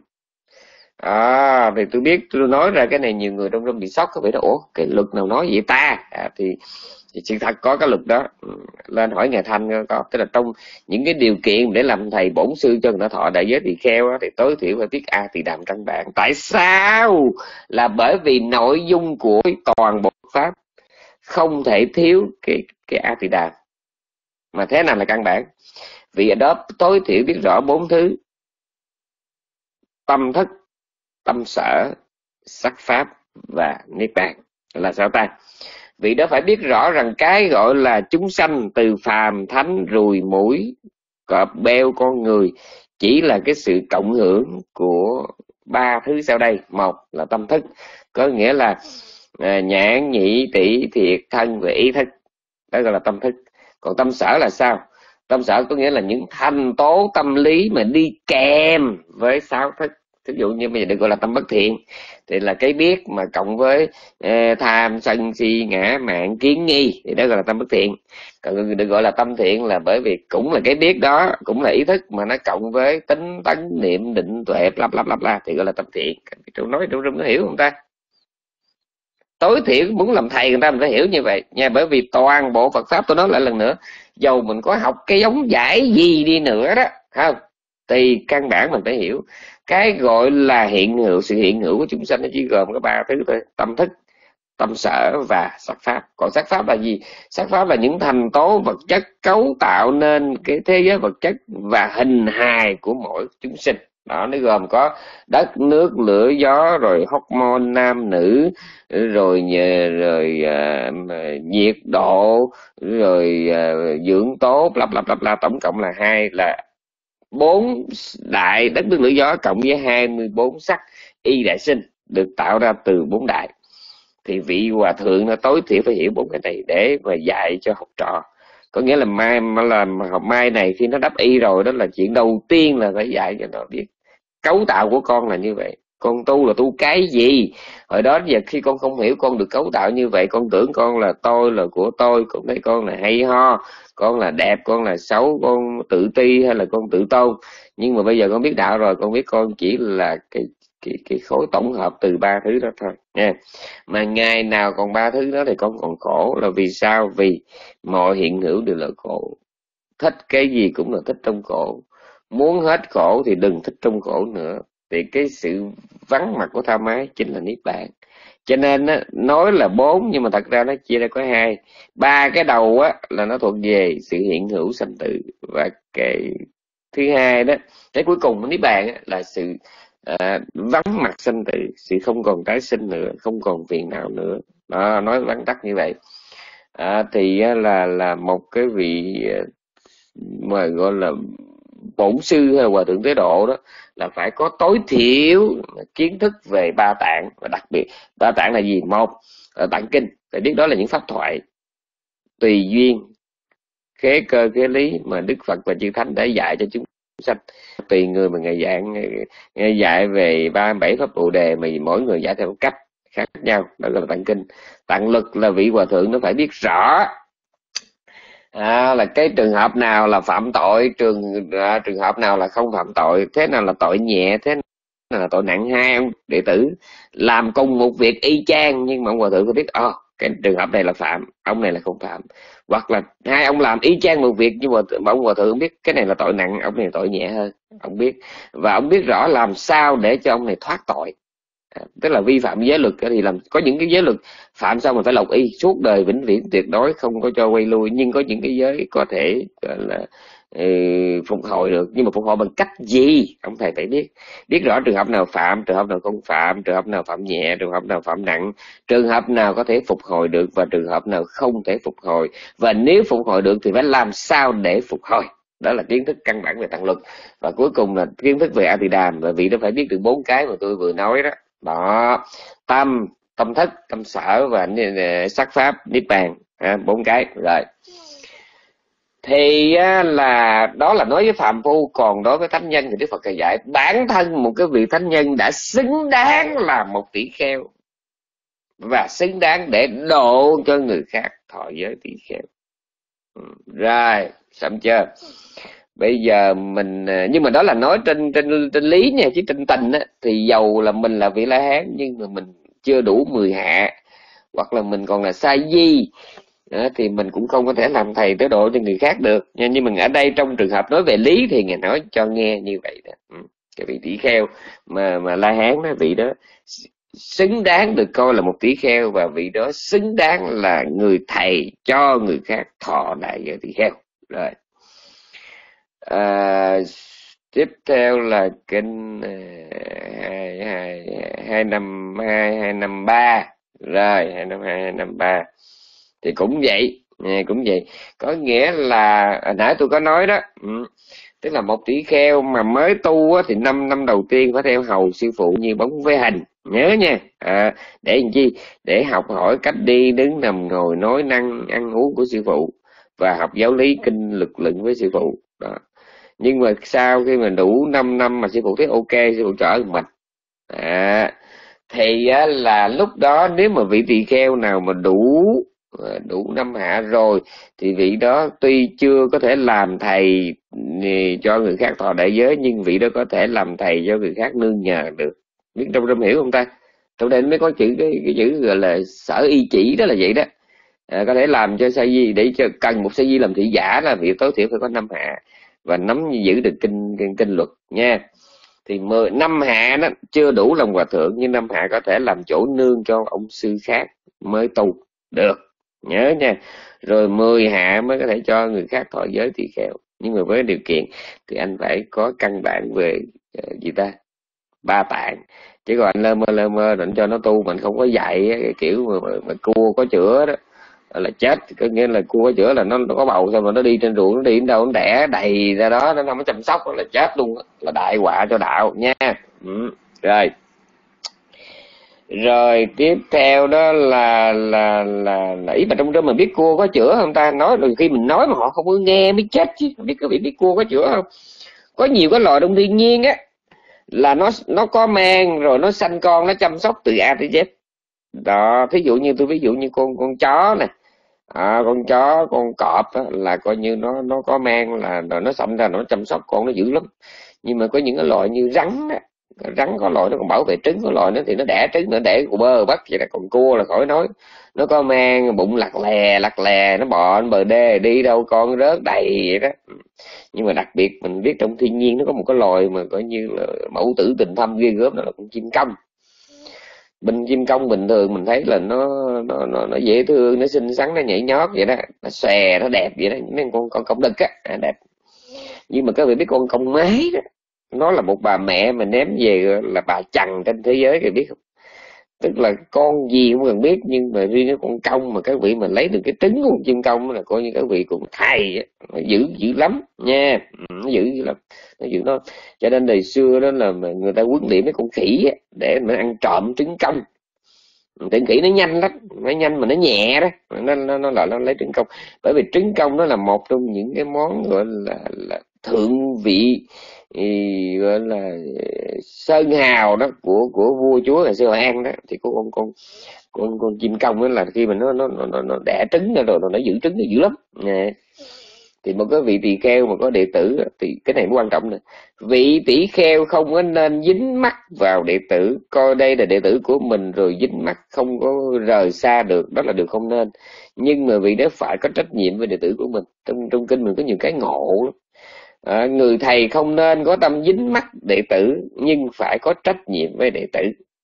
Thì tôi biết, tôi nói ra cái này nhiều người trong room bị sốc. Các vị nói, ủa cái luật nào nói vậy ta? Thì sự thật có cái luật đó. Lên hỏi Ngài Thanh có. Tức là trong những cái điều kiện để làm thầy bổn sư cho người ta thọ đại giới tỳ kheo thì tối thiểu phải biết A Tỳ Đàm căn bản. Tại sao? Là bởi vì nội dung của toàn bộ pháp không thể thiếu cái A Tỳ Đàm. Mà thế nào là căn bản? Vì ở đó tối thiểu biết rõ 4 thứ: tâm thức, tâm sở, sắc pháp và niết bàn. Là sao ta? Vị đó phải biết rõ rằng cái gọi là chúng sanh từ phàm thánh ruồi mũi cọp beo con người chỉ là cái sự cộng hưởng của ba thứ sau đây. Một là tâm thức, có nghĩa là nhãn nhĩ tỷ thiệt thân và ý thức, đó gọi là tâm thức. Còn tâm sở là sao? Tâm sở có nghĩa là những thành tố tâm lý mà đi kèm với sáu thức. Ví dụ như bây giờ được gọi là tâm bất thiện thì là cái biết mà cộng với tham sân si ngã mạn kiến nghi thì đó gọi là tâm bất thiện. Còn được gọi là tâm thiện là bởi vì cũng là cái biết đó, cũng là ý thức mà nó cộng với tính tấn niệm định tuệ bla thì gọi là tâm thiện. Tôi nói trong rung nó hiểu không ta? Tối thiểu muốn làm thầy người ta mình phải hiểu như vậy nha, bởi vì toàn bộ Phật pháp, tôi nói lại lần nữa, dầu mình có học cái giống giải gì đi nữa đó không, thì căn bản mình phải hiểu cái gọi là hiện hữu, sự hiện hữu của chúng sanh nó chỉ gồm có ba thứ thôi: tâm thức, tâm sở và sắc pháp. Còn sắc pháp là gì? Sắc pháp là những thành tố vật chất cấu tạo nên cái thế giới vật chất và hình hài của mỗi chúng sinh. Đó, nó gồm có đất nước lửa gió, rồi hormone nam nữ, rồi nhiệt độ, rồi dưỡng tố bla tổng cộng là bốn đại đất nước lửa gió cộng với 24 sắc y đại sinh được tạo ra từ bốn đại. Thì vị hòa thượng nó tối thiểu phải hiểu bốn cái này để mà dạy cho học trò. Có nghĩa là học mai này khi nó đắp y rồi, đó là chuyện đầu tiên là phải dạy cho nó biết cấu tạo của con là như vậy. Con tu là tu cái gì? Hồi đó giờ khi con không hiểu con được cấu tạo như vậy, con tưởng con là tôi, là của tôi, con thấy con là hay ho, con là đẹp, con là xấu, con tự ti hay là con tự tôn. Nhưng mà bây giờ con biết đạo rồi, con biết con chỉ là cái khối tổng hợp từ ba thứ đó thôi nha. Mà ngày nào còn ba thứ đó thì con còn khổ. Là vì sao? Vì mọi hiện hữu đều là khổ, thích cái gì cũng là thích trong khổ, muốn hết khổ thì đừng thích trong khổ nữa. Thì cái sự vắng mặt của tham ái chính là niết bàn. Cho nên á, nói là bốn nhưng mà thật ra nó chia ra có hai. Ba cái đầu á là nó thuộc về sự hiện hữu sanh tử, và cái thứ hai đó, cái cuối cùng của niết bàn á, là sự vắng mặt sanh tử, sự không còn tái sinh nữa, không còn phiền não nữa. Đó, nói vắn tắt như vậy. Thì là một cái vị mà gọi là bổn sư hay hòa thượng Tế Độ đó là phải có tối thiểu kiến thức về ba tạng. Và đặc biệt ba tạng là gì? Một là tạng kinh, phải biết đó là những pháp thoại tùy duyên khế cơ khế lý mà Đức Phật và chư Thánh đã dạy cho chúng sanh. Tùy người mà Ngài dạy về 37 pháp Bồ đề, mà mỗi người dạy theo một cách khác nhau, đó là tạng kinh. Tạng lực là vị hòa thượng nó phải biết rõ là cái trường hợp nào là phạm tội, trường hợp nào là không phạm tội, thế nào là tội nhẹ, thế nào là tội nặng. Hai ông đệ tử làm cùng một việc y chang, nhưng mà ông hòa thượng có biết cái trường hợp này là phạm, ông này là không phạm. Hoặc là hai ông làm y chang một việc, nhưng mà ông hòa thượng biết cái này là tội nặng, ông này là tội nhẹ hơn, ông biết. Và ông biết rõ làm sao để cho ông này thoát tội. Tức là vi phạm giới luật thì làm, có những cái giới luật phạm sao mình phải lộc y suốt đời vĩnh viễn tuyệt đối không có cho quay lui, nhưng có những cái giới có thể gọi là phục hồi được. Nhưng mà phục hồi bằng cách gì ông thầy phải biết rõ trường hợp nào phạm, trường hợp nào không phạm, trường hợp nào phạm nhẹ, trường hợp nào phạm nặng, trường hợp nào có thể phục hồi được và trường hợp nào không thể phục hồi, và nếu phục hồi được thì phải làm sao để phục hồi. Đó là kiến thức căn bản về tạng luật. Và cuối cùng là kiến thức về A Tỳ Đàm, và vị đó phải biết được bốn cái mà tôi vừa nói đó. Đó, tâm thức, tâm sở và sắc pháp niết bàn, bốn cái rồi. Thì là đó là nói với phàm phu. Còn đối với thánh nhân thì Đức Phật dạy bản thân một cái vị thánh nhân đã xứng đáng là một tỷ kheo, và xứng đáng để độ cho người khác thọ giới tỷ kheo. Rồi, xong chưa? Bây giờ mình, nhưng mà đó là nói trên lý nha, chứ trên tình á thì dầu là mình là vị La Hán nhưng mà mình chưa đủ 10 hạ, hoặc là mình còn là sa di thì mình cũng không có thể làm thầy tới độ cho người khác được nha. Nhưng mình ở đây trong trường hợp nói về lý thì Ngài nói cho nghe như vậy đó. Cái vị tỷ kheo mà La Hán đó, vị đó xứng đáng được coi là một tỷ kheo, và vị đó xứng đáng là người thầy cho người khác thọ đại giới tỷ kheo. Rồi. Tiếp theo là kinh 252 253. Rồi 252 253 thì cũng vậy, Cũng vậy, có nghĩa là nãy tôi có nói đó, tức là một tỷ kheo mà mới tu á, thì 5 năm đầu tiên phải theo hầu sư phụ như bóng với hình, nhớ nha. Để làm chi? Để học hỏi cách đi đứng nằm ngồi nói năng ăn uống của sư phụ, và học giáo lý kinh lực lượng với sư phụ đó. Nhưng mà sau khi mà đủ 5 năm mà sư phụ thấy ok, sư phụ trở mình thì á, là lúc đó nếu mà vị tỳ kheo nào mà đủ năm hạ rồi thì vị đó tuy chưa có thể làm thầy cho người khác thọ đại giới, nhưng vị đó có thể làm thầy cho người khác nương nhờ được. Biết trong hiểu không ta? Trong đây mới có chữ cái chữ gọi là sở y chỉ, đó là vậy đó. Có thể làm cho sa di, để cho cần một sa di làm thị giả là vị tối thiểu phải có năm hạ và nắm giữ được kinh luật nha. Thì 10 năm hạ đó chưa đủ lòng hòa thượng, nhưng năm hạ có thể làm chỗ nương cho ông sư khác mới tu được, nhớ nha. Rồi 10 hạ mới có thể cho người khác thọ giới tỳ kheo, nhưng mà với điều kiện thì anh phải có căn bản về gì ta, ba tạng. Chứ còn anh lơ mơ định cho nó tu, mình không có dạy cái kiểu mà cua có chữa đó là chết. Có nghĩa là cua có chữa là nó có bầu, xong rồi nó đi trên ruộng, nó đi đến đâu nó đẻ đầy ra đó, nó không có chăm sóc là chết luôn, là đại họa cho đạo nha. Rồi rồi tiếp theo đó là ý mà trong đó mình biết cua có chữa không ta? Nói rồi khi mình nói mà họ không có nghe mới chết chứ. Biết có biết cua có chữa không? Có nhiều cái loài trong thiên nhiên á là nó có mang rồi nó sanh con, nó chăm sóc từ A tới Z đó. Thí dụ như tôi ví dụ như con chó nè, con chó con cọp á, là coi như nó có mang là rồi nó sanh ra, nó chăm sóc con nó dữ lắm. Nhưng mà có những cái loại như rắn á, rắn có loại nó còn bảo vệ trứng, có loại nó thì nó đẻ trứng nó để bơ bắt vậy là. Còn cua là khỏi nói, nó có mang bụng lặt lè, nó bò lên bờ đê đi đâu con rớt đầy vậy đó. Nhưng mà đặc biệt mình biết trong thiên nhiên nó có một cái loài mà coi như là mẫu tử tình thâm ghê gớm, đó là con chim công. Bên chim công bình thường mình thấy là nó dễ thương, nó xinh xắn, nó nhảy nhót vậy đó, nó xòe, nó đẹp vậy đó. Mấy con công đực á đẹp. Nhưng mà các vị biết con công mái đó, nó là một bà mẹ mà ném về là bà chằn trên thế giới, thì biết không? Tức là con gì cũng cần biết, nhưng mà riêng cái con công mà các vị mà lấy được cái trứng của con chim công là coi như các vị cũng thầy á, nó dữ lắm nha. Nó dữ lắm, nó dữ nó. Cho nên đời xưa đó là mà người ta huấn luyện mấy con khỉ á, để mà ăn trộm trứng công. Trứng khỉ nó nhanh lắm, nó nhanh mà nó nhẹ đó, nó lấy trứng công. Bởi vì trứng công nó là một trong những cái món gọi là thượng vị, gọi là sơn hào đó của vua chúa ngày xưa họ ăn đó. Thì có con chim công đó là khi mà nó đẻ trứng ra rồi nó giữ trứng nó dữ lắm nè. Thì một cái vị tỳ kheo mà có đệ tử thì cái này mới quan trọng nè. Vị tỷ kheo không có nên dính mắt vào đệ tử, coi đây là đệ tử của mình rồi dính mắt không có rời xa được, đó là điều không nên. Nhưng mà vị đó phải có trách nhiệm với đệ tử của mình. Trong kinh mình có nhiều cái ngộ lắm. Người thầy không nên có tâm dính mắt đệ tử, nhưng phải có trách nhiệm với đệ tử.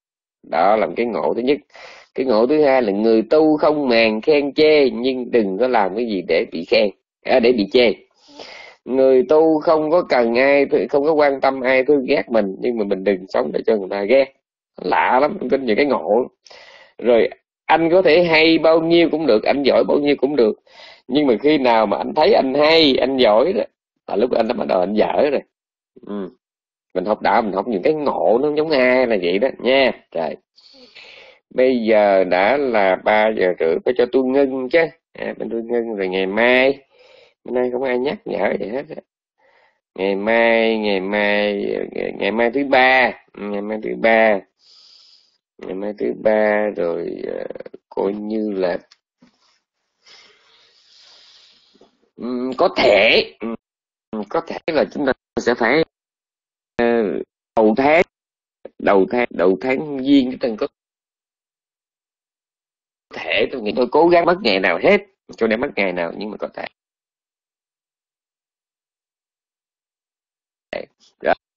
Đó là cái ngộ thứ nhất. Cái ngộ thứ hai là người tu không màng khen chê, nhưng đừng có làm cái gì để bị khen, để bị chê. Người tu không có cần ai, không có quan tâm ai thương ghét mình, nhưng mà mình đừng sống để cho người ta ghét. Lạ lắm, có những cái ngộ. Rồi anh có thể hay bao nhiêu cũng được, anh giỏi bao nhiêu cũng được, nhưng mà khi nào mà anh thấy anh hay, anh giỏi đó, là lúc anh đã bắt đầu anh dở rồi. Mình học đạo, mình học những cái ngộ nó giống ai là vậy đó nha. Rồi bây giờ đã là 3:30, phải cho tôi ngưng chứ. Bên tôi ngưng rồi. Ngày mai không ai nhắc nhở gì hết. Ngày mai thứ ba, rồi coi như là có thể là chúng ta sẽ phải đầu tháng giêng chúng ta có thể, tôi nghĩ tôi cố gắng mất ngày nào hết, cho nên mất ngày nào nhưng mà có thể. Rồi